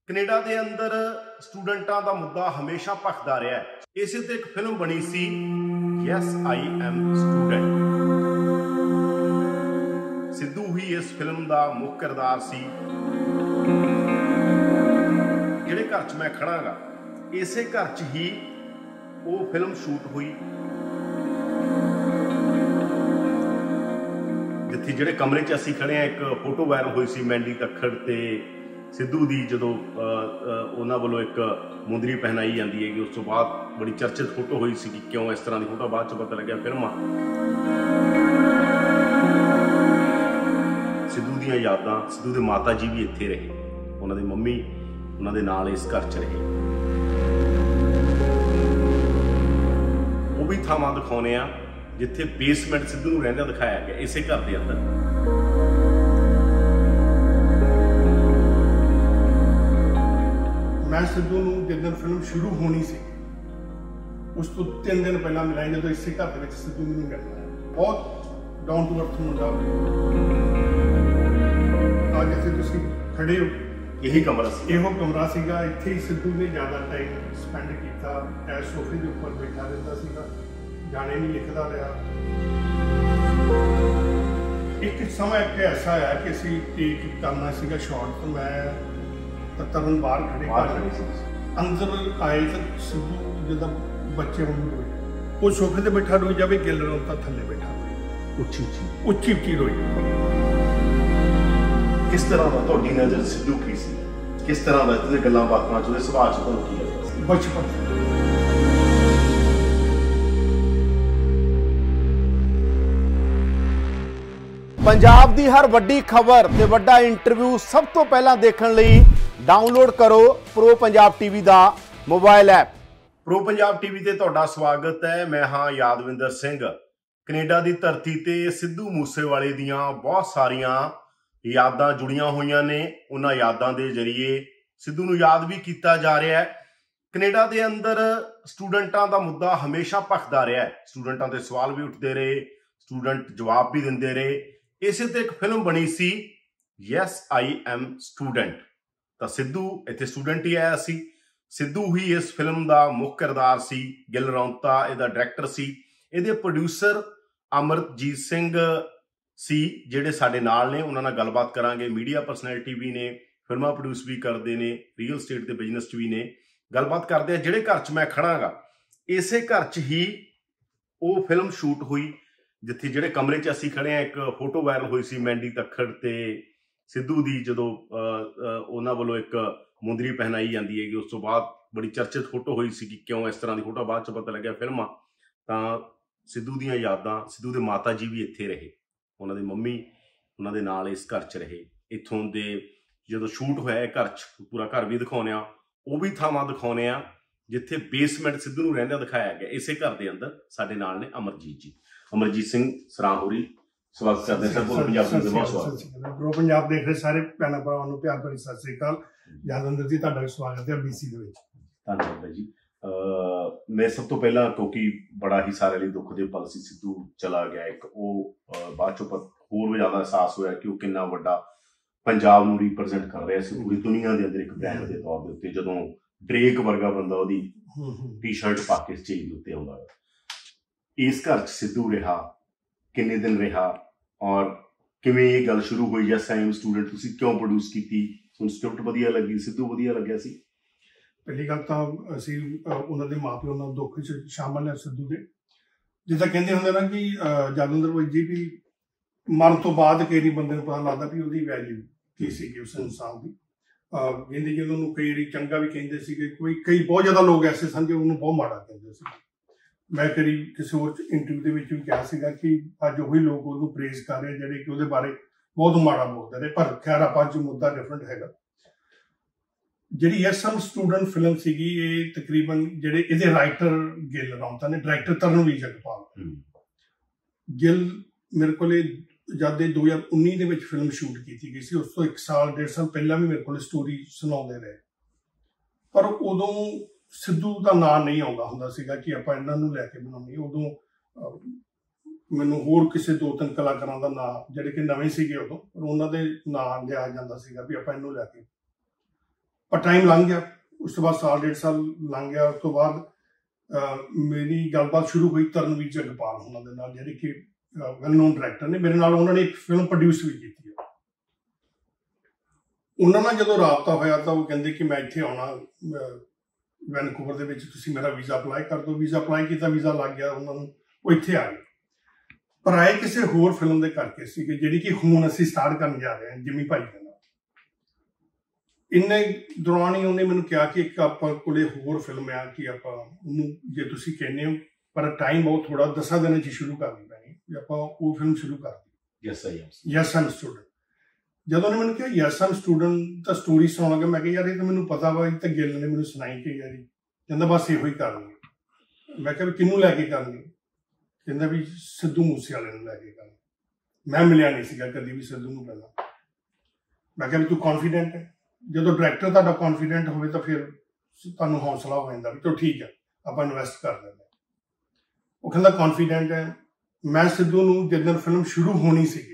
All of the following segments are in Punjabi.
ਕੈਨੇਡਾ ਦੇ ਅੰਦਰ ਸਟੂਡੈਂਟਾਂ ਦਾ ਮੁੱਦਾ ਹਮੇਸ਼ਾ ਭਖਦਾ ਰਿਹਾ ਹੈ। ਇਸੇ ਤੇ ਇੱਕ ਫਿਲਮ ਬਣੀ ਸੀ yes I am student. Sidhu ਹੀ ਇਸ ਫਿਲਮ ਦਾ ਮੁੱਖ ਕਿਰਦਾਰ ਸੀ। ਜਿਹੜੇ ਘਰ 'ਚ ਮੈਂ ਖੜਾਂਗਾ ਇਸੇ ਘਰ 'ਚ ਹੀ ਉਹ ਫਿਲਮ ਸ਼ੂਟ ਹੋਈ, ਜਿੱਥੇ ਜਿਹੜੇ ਕਮਰੇ 'ਚ ਅਸੀਂ ਖੜੇ ਆ ਇੱਕ ਫੋਟੋ ਵਾਇਰਲ ਹੋਈ ਸੀ ਮੈਂਡੀ ਤੱਖੜ ਤੇ ਸਿੱਧੂ ਦੀ, ਜਦੋਂ ਉਹਨਾਂ ਵੱਲੋਂ ਇੱਕ ਮੁੰਦਰੀ ਪਹਿਨਾਈ ਜਾਂਦੀ ਹੈਗੀ। ਉਸ ਤੋਂ ਬਾਅਦ ਬੜੀ ਚਰਚਿਤ ਫੋਟੋ ਹੋਈ ਸੀ ਕਿ ਕਿਉਂ ਇਸ ਤਰ੍ਹਾਂ ਦੀ ਫੋਟੋ, ਬਾਅਦ 'ਚ ਪਤਾ ਲੱਗਿਆ ਫਿਲਮਾਂ। ਸਿੱਧੂ ਦੀਆਂ ਯਾਦਾਂ, ਸਿੱਧੂ ਦੇ ਮਾਤਾ ਜੀ ਵੀ ਇੱਥੇ ਰਹੇ, ਉਹਨਾਂ ਦੀ ਮੰਮੀ ਉਹਨਾਂ ਦੇ ਨਾਲ ਇਸ ਘਰ 'ਚ ਰਹੇ। ਉਹ ਵੀ ਥਾਵਾਂ ਦਿਖਾਉਣੇ ਆ ਜਿੱਥੇ ਬੇਸਮੈਂਟ ਸਿੱਧੂ ਨੂੰ ਰਹਿੰਦਾ ਦਿਖਾਇਆ ਗਿਆ ਇਸੇ ਘਰ ਦੇ ਅੰਦਰ। मैं सिद्धू ਨੂੰ ਜਦੋਂ ਫਿਲਮ ਸ਼ੁਰੂ ਹੋਣੀ ਸੀ ਉਸ ਤੋਂ 3 ਦਿਨ ਪਹਿਲਾਂ ਮਿਲਿਆ, ਜਦੋਂ ਇਸੇ ਘਰ ਦੇ ਵਿੱਚ ਸਿੱਧੂ ਮੈਨੂੰ ਮਿਲਣਾ। ਬਹੁਤ ਡਾਊਨ ਟੂ ਅਰਥ ਮੁੰਡਾ। ਅੱਜ ਇੱਥੇ ਤੁਸੀਂ ਖੜੇ ਹੋ, ਇਹੀ ਕਮਰਾ ਸੀ, ਇਹੋ ਕਮਰਾ ਸੀਗਾ। ਇੱਥੇ ਹੀ ਸਿੱਧੂ ਨੇ ਜ਼ਿਆਦਾ ਟਾਈਮ ਸਪੈਂਡ ਕੀਤਾ। ਐਸ ਸੋਫੇ ਦੇ ਉੱਪਰ ਬੈਠਾ ਰਹਿੰਦਾ ਸੀਗਾ, ਗਾਣੇ ਨਹੀਂ ਲਿਖਦਾ ਰਿਹਾ। ਇੱਕ ਸਮਾਂ ਇੱਕ ਐਸਾ ਆਇਆ ਕਿ ਅਸੀਂ ਟੇਕ ਕਰਨਾ ਸੀਗਾ ਸ਼ਾਰਟ, ਤੋਂ ਮੈਂ ਤਰਨ ਬਾਹਰ ਖੜੇ ਸੀ। ਅੰਦਰ ਆਏ ਤਾਂ ਸਿੱਧੂ ਜਿੱਦਾਂ ਬੱਚੇ ਵਾਂਗੂ ਰੋਈ। ਉਹ ਸੋਫੇ ਤੇ ਬੈਠਾ ਰੋਈ ਜਾਵੇ, ਗਿੱਲ ਰੋਤਾ ਥੱਲੇ ਬੈਠਾ ਰੋਈ, ਉੱਚੀ ਉੱਚੀ ਰੋਈ। ਕਿਸ ਤਰ੍ਹਾਂ ਦਾ ਤੁਹਾਡੀ ਨਜ਼ਰ ਸਿੱਧੂ ਕੀ ਸੀ? ਕਿਸ ਤਰ੍ਹਾਂ ਦਾ ਇਹਦੇ ਗੱਲਾਂ ਬਾਤਾਂ 'ਚ, ਉਹਦੇ ਸੁਭਾਅ 'ਚ ਤੁਹਾਨੂੰ ਕੀ ਲੱਗਦਾ ਸੀ? ਬਚਪਨ ਪੰਜਾਬ ਦੀ ਹਰ ਵੱਡੀ ਖਬਰ ਤੇ ਵੱਡਾ ਇੰਟਰਵਿਊ ਸਭ ਤੋਂ ਪਹਿਲਾਂ ਦੇਖਣ ਲਈ ਡਾਊਨਲੋਡ ਕਰੋ ਪ੍ਰੋ ਪੰਜਾਬ ਟੀਵੀ ਦਾ mobile app. Pro Punjab TV ਤੇ ਤੁਹਾਡਾ ਸਵਾਗਤ ਹੈ। ਮੈਂ ਹਾਂ ਯਾਦਵਿੰਦਰ ਸਿੰਘ। ਕੈਨੇਡਾ ਦੀ ਧਰਤੀ ਤੇ ਸਿੱਧੂ ਮੂਸੇਵਾਲੇ ਦੀਆਂ ਬਹੁਤ ਸਾਰੀਆਂ ਯਾਦਾਂ ਜੁੜੀਆਂ ਹੋਈਆਂ ਨੇ। ਉਹਨਾਂ ਯਾਦਾਂ ਦੇ ਜ਼ਰੀਏ ਸਿੱਧੂ ਨੂੰ ਯਾਦ ਵੀ ਕੀਤਾ ਜਾ ਰਿਹਾ ਹੈ। ਕੈਨੇਡਾ ਦੇ ਅੰਦਰ ਸਟੂਡੈਂਟਾਂ ਦਾ ਮੁੱਦਾ ਹਮੇਸ਼ਾ ਭਖਦਾ ਰਿਹਾ ਹੈ। ਸਟੂਡੈਂਟਾਂ ਦੇ ਸਵਾਲ ਵੀ ਉੱਠਦੇ ਰਹੇ, ਸਟੂਡੈਂਟ ਜਵਾਬ ਵੀ ਦਿੰਦੇ ਰਹੇ। ਇਸੇ ਤੇ ਇੱਕ ਫਿਲਮ ਬਣੀ ਸੀ ਯੈਸ ਆਈ ਐਮ ਸਟੂਡੈਂਟ। ਤਾਂ ਸਿੱਧੂ ਇੱਥੇ ਸਟੂਡੈਂਟ ਹੀ ਆਇਆ ਸੀ। ਸਿੱਧੂ ਹੀ ਇਸ ਫਿਲਮ ਦਾ ਮੁੱਖ ਕਿਰਦਾਰ ਸੀ। ਗਿੱਲ ਰੌਂਤਾ ਇਹਦਾ ਡਾਇਰੈਕਟਰ ਸੀ। ਇਹਦੇ ਪ੍ਰੋਡਿਊਸਰ ਅਮਰਜੀਤ ਸਿੰਘ ਸੀ ਜਿਹੜੇ ਸਾਡੇ ਨਾਲ ਨੇ। ਉਹਨਾਂ ਨਾਲ ਗੱਲਬਾਤ ਕਰਾਂਗੇ। ਮੀਡੀਆ ਪਰਸਨੈਲਿਟੀ ਵੀ ਨੇ, ਫਿਲਮਾਂ ਪ੍ਰੋਡਿਊਸ ਵੀ ਕਰਦੇ ਨੇ, ਰੀਅਲ ਸਟੇਟ ਦੇ ਬਿਜ਼ਨਸ 'ਚ ਵੀ ਨੇ। ਗੱਲਬਾਤ ਕਰਦੇ ਆ। ਜਿਹੜੇ ਘਰ 'ਚ ਮੈਂ ਖੜਾਂਗਾ ਇਸੇ ਘਰ 'ਚ ਹੀ ਉਹ ਫਿਲਮ ਸ਼ੂਟ ਹੋਈ, ਜਿੱਥੇ ਜਿਹੜੇ ਕਮਰੇ 'ਚ ਅਸੀਂ ਖੜੇ ਆ ਇੱਕ ਫੋਟੋ ਵਾਇਰਲ ਹੋਈ ਸੀ ਮੈਂਡੀ ਤੱਖੜ ਤੇ ਸਿੱਧੂ ਦੀ, ਜਦੋਂ ਉਹਨਾਂ ਵੱਲੋਂ ਇੱਕ ਮੁੰਦਰੀ ਪਹਿਨਾਈ ਜਾਂਦੀ ਹੈਗੀ। ਉਸ ਤੋਂ ਬਾਅਦ ਬੜੀ ਚਰਚਿਤ ਫੋਟੋ ਹੋਈ ਸੀ ਕਿ ਕਿਉਂ ਇਸ ਤਰ੍ਹਾਂ ਦੀ ਫੋਟੋ, ਬਾਅਦ 'ਚ ਪਤਾ ਲੱਗਿਆ ਫਿਲਮਾਂ। ਤਾਂ ਸਿੱਧੂ ਦੀਆਂ ਯਾਦਾਂ, ਸਿੱਧੂ ਦੇ ਮਾਤਾ ਜੀ ਵੀ ਇੱਥੇ ਰਹੇ, ਉਹਨਾਂ ਦੀ ਮੰਮੀ ਉਹਨਾਂ ਦੇ ਨਾਲ ਇਸ ਘਰ 'ਚ ਰਹੇ। ਇੱਥੋਂ ਦੇ ਜਦੋਂ ਸ਼ੂਟ ਹੋਇਆ ਇਹ ਘਰ 'ਚ, ਪੂਰਾ ਘਰ ਵੀ ਦਿਖਾਉਂਦੇ ਆ, ਉਹ ਵੀ ਥਾਵਾਂ ਦਿਖਾਉਂਦੇ ਆ ਜਿੱਥੇ ਬੇਸਮੈਂਟ ਸਿੱਧੂ ਨੂੰ ਰਹਿੰਦਾ ਦਿਖਾਇਆ ਗਿਆ ਇਸੇ ਘਰ ਦੇ ਅੰਦਰ। ਸਾਡੇ ਨਾਲ ਨੇ ਅਮਰਜੀਤ ਜੀ, ਅਮਰਜੀਤ ਸਿੰਘ ਸਰਾਂ ਹੋਰੀ। ਸਵਾਗਤ ਕਰਦੇ ਸਰ ਪ੍ਰੋ ਪੰਜਾਬ ਦੇ ਬਹੁਤ ਸਵਾਗਤ। ਪ੍ਰੋ ਪੰਜਾਬ ਦੇਖ ਰਹੇ ਸਾਰੇ ਭੈਣਾਂ ਭਰਾਵਾਂ ਨੂੰ ਪਿਆਰ ਭਰੀ ਸਤਿ ਸ੍ਰੀ ਅਕਾਲ। ਯਾਦਵਿੰਦਰ ਜੀ ਤੁਹਾਡਾ ਵੀ ਸਵਾਗਤ ਹੈ BC ਦੇ ਵਿੱਚ। ਧੰਨਵਾਦ ਜੀ। ਮੈਂ ਸਭ ਤੋਂ ਪਹਿਲਾਂ, ਕਿਉਂਕਿ ਬੜਾ ਹੀ ਸਾਰੇ ਲਈ ਦੁੱਖ ਦੇ ਪਲ ਸੀ, ਸਿੱਧੂ ਚਲਾ ਗਿਆ ਇੱਕ, ਉਹ ਬਾਅਦ ਚੋਂ ਹੋਰ ਵੀ ਜ਼ਿਆਦਾ ਅਹਿਸਾਸ ਹੋਇਆ ਕਿ ਉਹ ਕਿੰਨਾ ਵੱਡਾ ਪੰਜਾਬ ਨੂੰ ਰਿਪਰੈਜ਼ੈਂਟ ਕਰ ਰਿਹਾ ਸੀ ਪੂਰੀ ਦੁਨੀਆ ਦੇ ਅੰਦਰ ਇੱਕ ਬ੍ਰਾਂਡ ਦੇ ਤੌਰ ਦੇ ਉੱਤੇ। ਜਦੋਂ ਡਰੇਕ ਵਰਗਾ ਬੰਦਾ ਉਹਦੀ ਟੀ-ਸ਼ਰਟ ਪਾ ਕੇ ਸਟੇਜ ਦੇ ਉੱਤੇ ਆਉਂਦਾ। ਇਸ ਘਰ 'ਚ ਸਿੱਧੂ ਰਿਹਾ, ਕਿੰਨੇ ਦਿਨ ਰਿਹਾ, ਔਰ ਕਿਵੇਂ ਇਹ ਗੱਲ ਸ਼ੁਰੂ ਹੋਈ? ਯੈਸ ਆਈ ਐਮ ਸਟੂਡੈਂਟ ਤੁਸੀਂ ਕਿਉਂ ਪ੍ਰੋਡਿਊਸ ਕੀਤੀ? ਤੁਹਾਨੂੰ ਸਕ੍ਰਿਪਟ ਵਧੀਆ ਲੱਗੀ, ਸਿੱਧੂ ਵਧੀਆ ਲੱਗਿਆ ਸੀ? ਪਹਿਲੀ ਗੱਲ ਤਾਂ ਅਸੀਂ ਉਹਨਾਂ ਦੇ ਮਾਂ ਪਿਓ ਨਾਲ ਦੁੱਖ 'ਚ ਸ਼ਾਮਲ ਹੈ ਸਿੱਧੂ ਦੇ। ਜਿੱਦਾਂ ਕਹਿੰਦੇ ਹੁੰਦੇ ਨਾ ਕਿ ਯਾਦਵਿੰਦਰ ਬਾਈ ਜੀ ਵੀ ਮਰਨ ਤੋਂ ਬਾਅਦ ਕਿਸੇ ਬੰਦੇ ਨੂੰ ਪਤਾ ਲੱਗਦਾ ਵੀ ਉਹਦੀ ਵੈਲਿਊ ਕੀ ਸੀਗੀ ਉਸ ਇਨਸਾਨ ਦੀ। ਕਹਿੰਦੇ ਕਿ ਉਹਨਾਂ ਨੂੰ ਕਈ ਚੰਗਾ ਵੀ ਕਹਿੰਦੇ ਸੀਗੇ, ਕਈ ਬਹੁਤ ਜ਼ਿਆਦਾ ਲੋਕ ਐਸੇ ਸਨ ਜੋ ਉਹਨੂੰ ਬਹੁਤ ਮਾੜਾ ਕਹਿੰਦੇ ਸੀ। ਮੈਂ ਕਰੀ ਕਿਸੇ ਹੋਰ ਇੰਟਰਵਿਊ ਦੇ ਵਿੱਚ ਵੀ ਕਿਹਾ ਸੀਗਾ ਕਿ ਅੱਜ ਉਹੀ ਲੋਕ ਉਹਨੂੰ ਪ੍ਰੇਜ਼ ਕਰ ਰਹੇ ਜਿਹੜੇ ਕਿ ਉਹਦੇ ਬਾਰੇ ਬਹੁਤ ਮਾੜਾ ਬੋਲਦੇ ਨੇ। ਪਰ ਖੈਰ ਆਪਾਂ 'ਚ ਮੁੱਦਾ ਡਿਫਰੈਂਟ ਹੈਗਾ। ਜਿਹੜੀ yes I am student film ਸੀਗੀ, ਇਹ ਤਕਰੀਬਨ ਜਿਹੜੇ ਇਹਦੇ ਰਾਈਟਰ ਗਿੱਲ ਰੌਂਤਾ ਨੇ, ਡਾਇਰੈਕਟਰ ਤਰਨਵੀਰ ਜਗਪਾਲ। ਗਿੱਲ ਮੇਰੇ ਕੋਲ ਜਦ 2019 ਦੇ ਵਿੱਚ ਫਿਲਮ ਸ਼ੂਟ ਕੀਤੀ ਗਈ ਸੀ, ਉਸ ਤੋਂ 1 ਸਾਲ 1.5 ਸਾਲ ਪਹਿਲਾਂ ਵੀ ਮੇਰੇ ਕੋਲ ਸਟੋਰੀ ਸੁਣਾਉਂਦੇ ਰਹੇ। ਪਰ ਉਦੋਂ ਸਿੱਧੂ ਦਾ ਨਾਂ ਨਹੀਂ ਆਉਂਦਾ ਹੁੰਦਾ ਸੀਗਾ ਕਿ ਆਪਾਂ ਇਹਨਾਂ ਨੂੰ ਲੈ ਕੇ ਬਣਾਉਣੀ। ਉਦੋਂ ਮੈਨੂੰ ਹੋਰ ਕਿਸੇ 2-3 ਕਲਾਕਾਰਾਂ ਦਾ ਨਾਂ ਜਿਹੜੇ ਕਿ ਨਵੇਂ ਸੀਗੇ ਉਦੋਂ, ਪਰ ਉਹਨਾਂ ਦੇ ਨਾਂ ਲਿਆ ਜਾਂਦਾ ਸੀਗਾ ਵੀ ਆਪਾਂ ਇਹਨੂੰ ਲੈ ਕੇ। ਪਰ ਟਾਈਮ ਲੰਘ ਗਿਆ। ਉਸ ਤੋਂ ਬਾਅਦ ਸਾਲ 1.5 ਸਾਲ ਲੰਘ ਗਿਆ। ਉਸ ਤੋਂ ਬਾਅਦ ਮੇਰੀ ਗੱਲਬਾਤ ਸ਼ੁਰੂ ਹੋਈ ਤਰਨਵੀਰ ਜਗਪਾਲ ਉਹਨਾਂ ਦੇ ਨਾਲ, ਜਿਹੜੇ ਕਿ ਵੈਲ ਨੋਨ ਡਾਇਰੈਕਟਰ ਨੇ। ਮੇਰੇ ਨਾਲ ਉਹਨਾਂ ਨੇ ਇੱਕ ਫਿਲਮ ਪ੍ਰੋਡਿਊਸ ਵੀ ਕੀਤੀ ਹੈ। ਉਹਨਾਂ ਨਾਲ ਜਦੋਂ ਰਾਬਤਾ ਹੋਇਆ ਤਾਂ ਉਹ ਕਹਿੰਦੇ ਕਿ ਮੈਂ ਇੱਥੇ ਆਉਣਾ ਵੈਨਕੂਵਰ ਦੇ ਵਿੱਚ, ਤੁਸੀਂ ਮੇਰਾ ਵੀਜ਼ਾ ਅਪਲਾਈ ਕਰ ਦਿਓ। ਵੀਜ਼ਾ ਅਪਲਾਈ ਕੀਤਾ, ਵੀਜ਼ਾ ਲੱਗ ਗਿਆ ਉਹਨਾਂ ਨੂੰ, ਉਹ ਇੱਥੇ ਆ ਗਏ। ਪਰ ਆਏ ਕਿਸੇ ਹੋਰ ਫਿਲਮ ਦੇ ਕਰਕੇ ਸੀਗੇ, ਜਿਹੜੀ ਕਿ ਹੁਣ ਅਸੀਂ ਸਟਾਰਟ ਕਰਨ ਜਾ ਰਹੇ ਹਾਂ ਜਿਮੀ ਭਾਈ ਦੇ ਨਾਲ। ਇੰਨੇ ਦੌਰਾਨ ਹੀ ਉਹਨੇ ਮੈਨੂੰ ਕਿਹਾ ਕਿ ਇੱਕ ਆਪਾਂ ਕੋਲੇ ਹੋਰ ਫਿਲਮ ਆ ਕਿ ਆਪਾਂ ਉਹਨੂੰ, ਜੇ ਤੁਸੀਂ ਕਹਿੰਦੇ ਹੋ, ਪਰ ਟਾਈਮ ਬਹੁਤ ਥੋੜਾ, 10 ਦਿਨਾਂ 'ਚ ਸ਼ੁਰੂ ਕਰਨੀ ਪੈਣੀ, ਵੀ ਆਪਾਂ ਉਹ ਫਿਲਮ ਸ਼ੁਰੂ ਕਰ ਦਿੱਤੀ। Yes I'm student. ਜਦੋਂ ਉਹਨੇ ਮੈਨੂੰ ਕਿਹਾ ਯੈਸ ਆਮ ਸਟੂਡੈਂਟ ਤਾਂ ਸਟੋਰੀ ਸੁਣਾਉਣ ਲੱਗਾ, ਮੈਂ ਕਿਹਾ ਯਾਰ ਇਹ ਤਾਂ ਮੈਨੂੰ ਪਤਾ ਵਾ, ਇਹ ਤਾਂ ਗਿੱਲ ਨੇ ਮੈਨੂੰ ਸੁਣਾਈ ਕਿ ਯਾਰੀ। ਕਹਿੰਦਾ ਬਸ ਇਹੋ ਹੀ ਕਰਨੀ। ਮੈਂ ਕਿਹਾ ਵੀ ਕਿਹਨੂੰ ਲੈ ਕੇ ਕਰਨੀ? ਕਹਿੰਦਾ ਵੀ ਸਿੱਧੂ ਮੂਸੇਵਾਲੇ ਨੂੰ ਲੈ ਕੇ ਕਰਨੀ। ਮੈਂ ਮਿਲਿਆ ਨਹੀਂ ਸੀਗਾ ਕਦੀ ਵੀ ਸਿੱਧੂ ਨੂੰ ਪਹਿਲਾਂ। ਮੈਂ ਕਿਹਾ ਵੀ ਤੂੰ ਕੌਨਫੀਡੈਂਟ ਹੈ? ਜਦੋਂ ਡਾਇਰੈਕਟਰ ਤੁਹਾਡਾ ਕੌਨਫੀਡੈਂਟ ਹੋਵੇ ਤਾਂ ਫਿਰ ਤੁਹਾਨੂੰ ਹੌਸਲਾ ਹੋ ਜਾਂਦਾ ਵੀ ਚਲੋ ਠੀਕ ਹੈ ਆਪਾਂ ਇਨਵੈਸਟ ਕਰ ਦਿੰਦੇ। ਉਹ ਕਹਿੰਦਾ ਕੌਨਫੀਡੈਂਟ ਹੈ। ਮੈਂ ਸਿੱਧੂ ਨੂੰ ਜਦੋਂ ਫਿਲਮ ਸ਼ੁਰੂ ਹੋਣੀ ਸੀਗੀ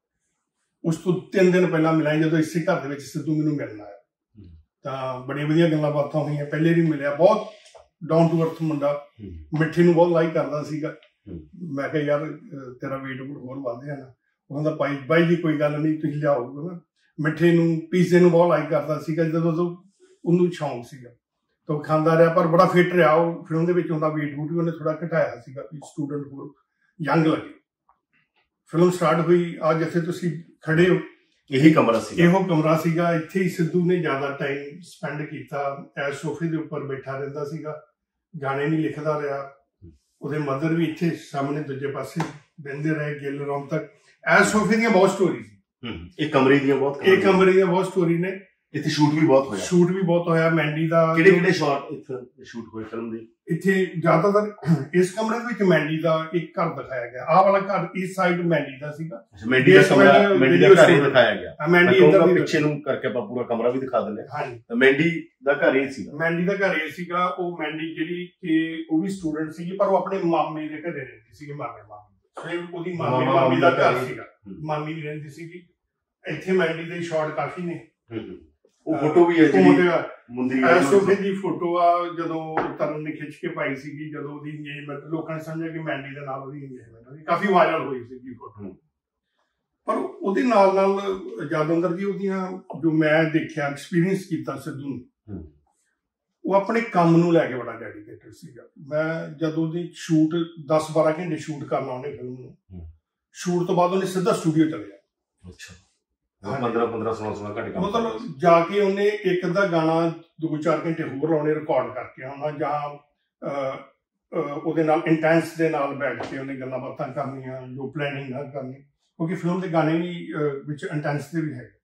ਉਸ ਤੋਂ 3 ਦਿਨ ਪਹਿਲਾਂ ਮਿਲਿਆ, ਜਦੋਂ ਇਸੇ ਘਰ ਦੇ ਵਿੱਚ ਸਿੱਧੂ ਮੈਨੂੰ ਮਿਲਣ ਆਇਆ। ਤਾਂ ਬੜੀਆਂ ਵਧੀਆ ਗੱਲਾਂ ਬਾਤਾਂ ਹੋਈਆਂ। ਪਹਿਲੇ ਵੀ ਮਿਲਿਆ, ਬਹੁਤ ਡਾਊਨ ਟੂ ਅਰਥ ਮੁੰਡਾ, ਮਿੱਠੇ ਨੂੰ ਬਹੁਤ ਲਾਈਕ ਕਰਦਾ ਸੀਗਾ। ਮੈਂ ਕਿਹਾ ਯਾਰ ਤੇਰਾ ਵੇਟ ਹੋਰ ਵੱਧ ਜਾਣਾ। ਉਹ ਕਹਿੰਦਾ ਬਾਈ ਜੀ ਕੋਈ ਗੱਲ ਨਹੀਂ, ਤੁਸੀਂ ਲਿਆਓ ਨਾ। ਮਿੱਠੇ ਨੂੰ, ਪੀਜ਼ੇ ਨੂੰ ਬਹੁਤ ਲਾਈਕ ਕਰਦਾ ਸੀਗਾ, ਜਦੋਂ ਤੋਂ ਉਹਨੂੰ ਸ਼ੌਂਕ ਸੀਗਾ ਤਾਂ ਉਹ ਖਾਂਦਾ ਰਿਹਾ। ਪਰ ਬੜਾ ਫਿੱਟ ਰਿਹਾ ਉਹ ਫਿਲਮ ਦੇ ਵਿੱਚ। ਉਹਦਾ ਵੇਟ ਵੂਟ ਵੀ ਉਹਨੇ ਥੋੜਾ ਘਟਾਇਆ ਸੀਗਾ ਵੀ ਸਟੂਡੈਂਟ ਹੋਰ ਯੰਗ ਲੱਗੇ। ਫਿਲਮ ਸਟਾਰਟ ਹੋਈ। ਅੱਜ ਜਿੱਥੇ ਤੁਸੀਂ ਖੜੇ ਹੋ ਇਹੀ ਕਮਰਾ ਸੀਗਾ, ਇਹੋ ਕਮਰਾ ਸੀਗਾ। ਇੱਥੇ ਹੀ ਸਿੱਧੂ ਨੇ ਜ਼ਿਆਦਾ ਟਾਈਮ ਸਪੈਂਡ ਕੀਤਾ। ਐਸ ਸੋਫੇ ਦੇ ਉੱਪਰ ਬੈਠਾ ਰਹਿੰਦਾ ਸੀਗਾ, ਗਾਣੇ ਵੀ ਲਿਖਦਾ ਰਿਹਾ। ਉਹਦੇ ਮਦਰ ਵੀ ਇੱਥੇ ਸਾਹਮਣੇ ਦੂਜੇ ਪਾਸੇ ਬਹਿੰਦੇ ਰਹੇ। ਗਿੱਲ ਰੌਮ ਤੱਕ ਐਸ ਸੋਫੇ ਦੀਆਂ ਬਹੁਤ ਸਟੋਰੀ ਸੀ। ਇਹ ਕਮਰੇ ਦੀਆਂ ਬਹੁਤ ਸਟੋਰੀ ਨੇ। ਇੱਥੇ ਸ਼ੂਟ ਵੀ ਬਹੁਤ ਹੋਇਆ। ਮੈਂਡੀ ਦਾ ਕਿਹੜੇ ਸ਼ਾਟ ਇੱਥੇ ਸ਼ੂਟ ਹੋਏ ਫਿਲਮ ਦੇ? ਇੱਥੇ ਜ਼ਿਆਦਾਤਰ ਇਸ ਕਮਰੇ ਦੇ ਵਿੱਚ ਮੈਂਡੀ ਦਾ ਇੱਕ ਘਰ ਦਿਖਾਇਆ ਗਿਆ। ਆਹ ਵਾਲਾ ਘਰ ਇਸ ਸਾਈਡ ਮੈਂਡੀ ਦਾ ਸੀਗਾ। ਮੈਂਡੀ ਦਾ ਘਰ ਹੀ ਦਿਖਾਇਆ ਗਿਆ। ਮੈਂਡੀ ਇੱਧਰ ਪਿੱਛੇ ਨੂੰ ਕਰਕੇ ਆਪਾਂ ਪੂਰਾ ਕਮਰਾ ਵੀ ਦਿਖਾ ਦਿੰਦੇ ਹਾਂ। ਹਾਂਜੀ, ਮੈਂਡੀ ਦਾ ਘਰ ਇਹ ਸੀਗਾ। ਉਹ ਮੈਂਡੀ ਜਿਹੜੀ ਕਿ ਉਹ ਵੀ ਸਟੂਡੈਂਟ ਸੀਗੀ, ਪਰ ਉਹ ਆਪਣੇ ਮਾਮੇ ਦੇ ਘਰੇ ਰਹਿੰਦੀ ਸੀਗੀ। ਉਹਦੀ ਮਾਮੀ ਦਾ ਘਰ ਸੀਗਾ, ਮਾਮੀ ਵੀ ਰਹਿੰਦੀ ਸੀਗੀ। ਇੱਥੇ ਮੈਂਡੀ ਦੇ ਸ਼ਾਟ ਕਾਫੀ ਨੇ। ਉਹ ਫੋਟੋ ਵੀ ਹੈ ਜਿਹੜੀ ਸੋਫੇ ਦੀ ਫੋਟੋ ਆ, ਜਦੋਂ ਤਰਨ ਨੇ ਖਿੱਚ ਕੇ ਪਾਈ ਸੀਗੀ, ਜਦੋਂ ਉਹਦੀ ਇੰਗੇਜਮੈਂਟ। ਲੋਕਾਂ ਨੇ ਸਮਝਿਆ ਕਿ ਮੈਂਡੀ ਦੇ ਨਾਲ ਉਹਦੀ ਇੰਗੇਜਮੈਂਟ ਹੋਈ, ਕਾਫੀ ਵਾਇਰਲ ਹੋਈ ਸੀਗੀ ਫੋਟੋ। ਪਰ ਉਹਦੇ ਨਾਲ ਯਾਦਵਿੰਦਰ ਜੀ, ਉਹਦੀਆਂ ਜੋ ਮੈਂ ਦੇਖਿਆ, ਐਕਸਪੀਰੀਅੰਸ ਕੀਤਾ ਸਿੱਧੂ ਨੂੰ, ਉਹ ਆਪਣੇ ਕੰਮ ਨੂੰ ਲੈ ਕੇ ਬੜਾ ਡੈਡੀਕੇਟਡ ਸੀਗਾ। ਮੈਂ ਜਦੋਂ ਉਹਦੀ ਸ਼ੂਟ 10-12 ਘੰਟੇ ਸ਼ੂਟ ਕਰਨਾ ਉਹਨੇ ਫਿਲਮ ਨੂੰ, ਸ਼ੂਟ ਤੋਂ ਬਾਅਦ ਉਹਨੇ ਸਿੱਧਾ ਸਟੂਡੀਓ ਚਲੇ ਗਿਆ। ਅੱਛਾ, 15-16 ਘੰਟੇ ਕੰਮ ਮਤਲਬ ਜਾ ਕੇ ਉਹਨੇ ਇੱਕ ਅੱਧਾ ਗਾਣਾ 2-4 ਘੰਟੇ ਹੋਰ ਲਾਉਣੇ, ਰਿਕਾਰਡ ਕਰਕੇ ਆਉਣਾ, ਜਾਂ ਉਹਦੇ ਨਾਲ ਇੰਟੈਂਸ ਦੇ ਨਾਲ ਬੈਠ ਕੇ ਉਹਨੇ ਗੱਲਾਂ ਬਾਤਾਂ ਕਰਨੀਆਂ, ਜੋ ਪਲੈਨਿੰਗ ਨਾ ਕਰਨੀ, ਕਿਉਂਕਿ ਫਿਲਮ ਦੇ ਗਾਣੇ ਵੀ ਵਿੱਚ ਇੰਟੈਂਸ ਦੇ ਵੀ ਹੈਗੇ।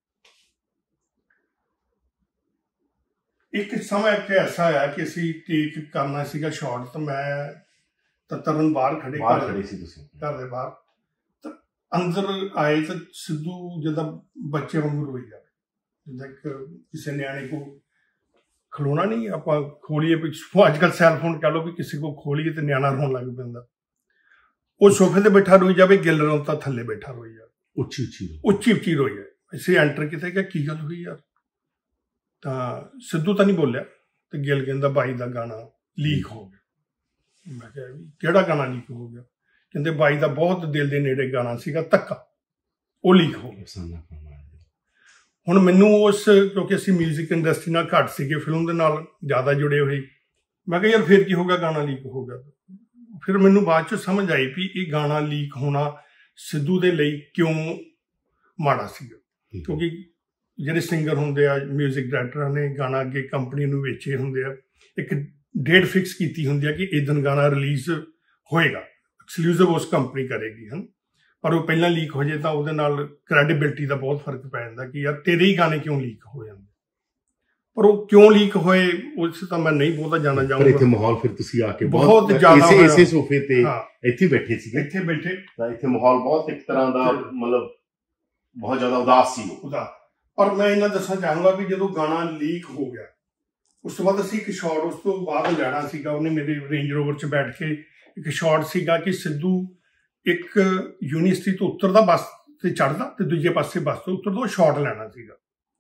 ਇੱਕ ਸਮਾਂ ਇੱਕ ਐਸਾ ਆਇਆ ਕਿ ਅਸੀਂ ਟੇਕ ਕਰਨਾ ਸੀਗਾ ਸ਼ਾਟ, ਤਾਂ ਮੈਂ ਤਰਨ ਬਾਹਰ ਖੜੇ ਸੀ, ਤੁਸੀਂ ਘਰ ਦੇ ਬਾਹਰ। ਅੰਦਰ ਆਏ ਤਾਂ ਸਿੱਧੂ ਜਿੱਦਾਂ ਬੱਚੇ ਵਾਂਗੂ ਰੋਈ ਜਾਵੇ, ਜਿੱਦਾਂ ਕਿਸੇ ਨਿਆਣੇ ਕੋ ਖਲੋਣਾ ਨਹੀਂ, ਆਪਾਂ ਖੋਲੀਏ, ਅੱਜ ਕੱਲ੍ਹ ਸੈਲਫੋਨ ਕਹਿ ਲਓ ਵੀ ਕਿਸੇ ਕੋ ਖੋਲੀਏ ਤੇ ਨਿਆਣਾ ਰੋਣ ਲੱਗ ਪੈਂਦਾ। ਉਹ ਸੋਫੇ ਤੇ ਬੈਠਾ ਰੋਈ ਜਾਵੇ, ਗਿੱਲ ਰੋਂ ਤਾਂ ਥੱਲੇ ਬੈਠਾ ਰੋਈ ਜਾਵੇ, ਉੱਚੀ ਰੋਈ ਜਾਵੇ। ਅਸੀਂ ਐਂਟਰ ਕੀਤਾ ਕਿ ਕੀ ਗੱਲ ਹੋਈ ਯਾਰ? ਤਾਂ ਸਿੱਧੂ ਤਾਂ ਨਹੀਂ ਬੋਲਿਆ, ਤੇ ਗਿੱਲ ਕਹਿੰਦਾ ਬਾਈ ਦਾ ਗਾਣਾ ਲੀਕ ਹੋ ਗਿਆ। ਮੈਂ ਕਿਹਾ ਵੀ ਕਿਹੜਾ ਗਾਣਾ ਲੀਕ ਹੋ ਗਿਆ? ਕਹਿੰਦੇ ਬਾਈ ਦਾ ਬਹੁਤ ਦਿਲ ਦੇ ਨੇੜੇ ਗਾਣਾ ਸੀਗਾ ਧੱਕਾ, ਉਹ ਲੀਕ ਹੋ ਗਿਆ। ਹੁਣ ਮੈਨੂੰ ਕਿਉਂਕਿ ਅਸੀਂ ਮਿਊਜ਼ਿਕ ਇੰਡਸਟਰੀ ਨਾਲ ਘੱਟ ਸੀਗੇ, ਫਿਲਮ ਦੇ ਨਾਲ ਜ਼ਿਆਦਾ ਜੁੜੇ ਹੋਏ, ਮੈਂ ਕਿਹਾ ਯਾਰ ਫਿਰ ਕੀ ਹੋ ਗਿਆ, ਗਾਣਾ ਲੀਕ ਹੋ ਗਿਆ। ਫਿਰ ਮੈਨੂੰ ਬਾਅਦ 'ਚ ਸਮਝ ਆਈ ਵੀ ਇਹ ਗਾਣਾ ਲੀਕ ਹੋਣਾ ਸਿੱਧੂ ਦੇ ਲਈ ਕਿਉਂ ਮਾੜਾ ਸੀਗਾ, ਕਿਉਂਕਿ ਜਿਹੜੇ ਸਿੰਗਰ ਹੁੰਦੇ ਆ, ਮਿਊਜ਼ਿਕ ਡਾਇਰੈਕਟਰਾਂ ਨੇ ਗਾਣਾ ਅੱਗੇ ਕੰਪਨੀ ਨੂੰ ਵੇਚੇ ਹੁੰਦੇ ਆ, ਇੱਕ ਡੇਟ ਫਿਕਸ ਕੀਤੀ ਹੁੰਦੀ ਆ ਕਿ ਇਹ ਦਿਨ ਗਾਣਾ ਰਿਲੀਜ਼ ਹੋਏਗਾ, ਐਕਸਕਲੂਸਿਵ ਉਸ ਕੰਪਨੀ ਕਰੇਗੀ, ਹਨ। ਪਰ ਉਹ ਪਹਿਲਾਂ ਲੀਕ ਹੋ ਜਾਏ ਤਾਂ ਉਹਦੇ ਨਾਲ ਕ੍ਰੈਡੀਬਿਲਿਟੀ ਦਾ ਬਹੁਤ ਫਰਕ ਪੈ ਜਾਂਦਾ ਕਿ ਯਾਰ ਤੇਰੇ ਹੀ ਗਾਣੇ ਕਿਉਂ ਲੀਕ ਹੋ ਜਾਂਦੇ। ਪਰ ਉਹ ਕਿਉਂ ਲੀਕ ਹੋਏ ਉਸ ਤਾਂ ਮੈਂ ਨਹੀਂ ਬਹੁਤਾ ਜਾਣਨਾ ਚਾਹੂੰਗਾ। ਇੱਥੇ ਮਾਹੌਲ ਫਿਰ ਤੁਸੀਂ ਆ ਕੇ ਬਹੁਤ ਜ਼ਿਆਦਾ ਇਸੇ ਸੋਫੇ ਤੇ ਇੱਥੇ ਬੈਠੇ ਸੀਗੇ, ਇੱਥੇ ਬੈਠੇ ਤਾਂ ਇੱਥੇ ਮਾਹੌਲ ਬਹੁਤ ਇੱਕ ਤਰ੍ਹਾਂ ਦਾ ਮਤਲਬ ਬਹੁਤ ਜ਼ਿਆਦਾ ਉਦਾਸ ਸੀ ਉਹਦਾ। ਪਰ ਮੈਂ ਇਹਨਾਂ ਦੱਸਣਾ ਚਾਹੂੰਗਾ ਵੀ ਜਦੋਂ ਗਾਣਾ ਲੀਕ ਹੋ ਗਿਆ ਉਸ ਤੋਂ ਬਾਅਦ ਅਸੀਂ ਇੱਕ ਸ਼ਾਟ ਉਸ ਤੋਂ ਬਾਅਦ ਲੈਣਾ ਸੀਗਾ। ਉਹਨੇ ਮੇਰੇ ਰੇਂਜ ਰੋਵਰ 'ਚ ਬੈਠ ਕੇ ਇੱਕ ਸ਼ਾਟ ਸੀਗਾ ਕਿ ਸਿੱਧੂ ਇੱਕ ਯੂਨੀਵਰਸਿਟੀ ਤੋਂ ਉੱਤਰਦਾ ਬੱਸ ਤੇ ਚੜ੍ਹਦਾ ਤੇ ਦੂਜੇ ਪਾਸੇ ਬੱਸ ਤੋਂ ਉੱਤਰਦਾ, ਉਹ ਸ਼ਾਟ ਲੈਣਾ ਸੀਗਾ।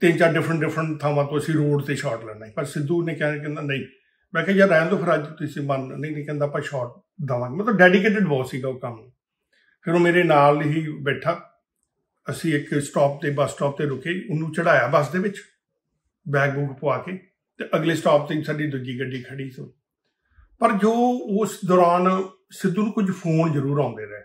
3-4 ਡਿਫਰੈਂਟ ਥਾਵਾਂ ਤੋਂ ਅਸੀਂ ਰੋਡ ਤੇ ਸ਼ਾਟ ਲੈਣਾ ਪਰ ਸਿੱਧੂ ਨੇ ਕਹਿੰਦਾ ਨਹੀਂ। ਮੈਂ ਕਿਹਾ ਯਾਰ ਰਹਿਣ ਦਿਓ ਫਿਰ, ਅੱਜ ਤੁਸੀਂ ਮੰਨ ਨਹੀਂ ਕਹਿੰਦਾ ਆਪਾਂ ਸ਼ਾਟ ਦੇਵਾਂਗੇ। ਮਤਲਬ ਡੈਡੀਕੇਟਿਡ ਬਹੁਤ ਸੀਗਾ ਉਹ ਕੰਮ। ਫਿਰ ਉਹ ਮੇਰੇ ਨਾਲ ਹੀ ਬੈਠਾ, ਅਸੀਂ ਇੱਕ ਸਟਾਪ ਤੇ ਬੱਸ ਸਟਾਪ ਤੇ ਰੁਕੇ, ਉਹਨੂੰ ਚੜਾਇਆ ਬੱਸ ਦੇ ਵਿੱਚ ਬੈਗ ਬੂਗ ਪਵਾ ਕੇ, ਤੇ ਅਗਲੇ ਸਟਾਪ ਤੇ ਸਾਡੀ ਦੂਜੀ ਗੱਡੀ ਖੜੀ ਸੀ। ਪਰ ਜੋ ਉਸ ਦੌਰਾਨ ਸਿੱਧੂ ਨੂੰ ਕੁਝ ਫੋਨ ਜ਼ਰੂਰ ਆਉਂਦੇ ਰਹੇ,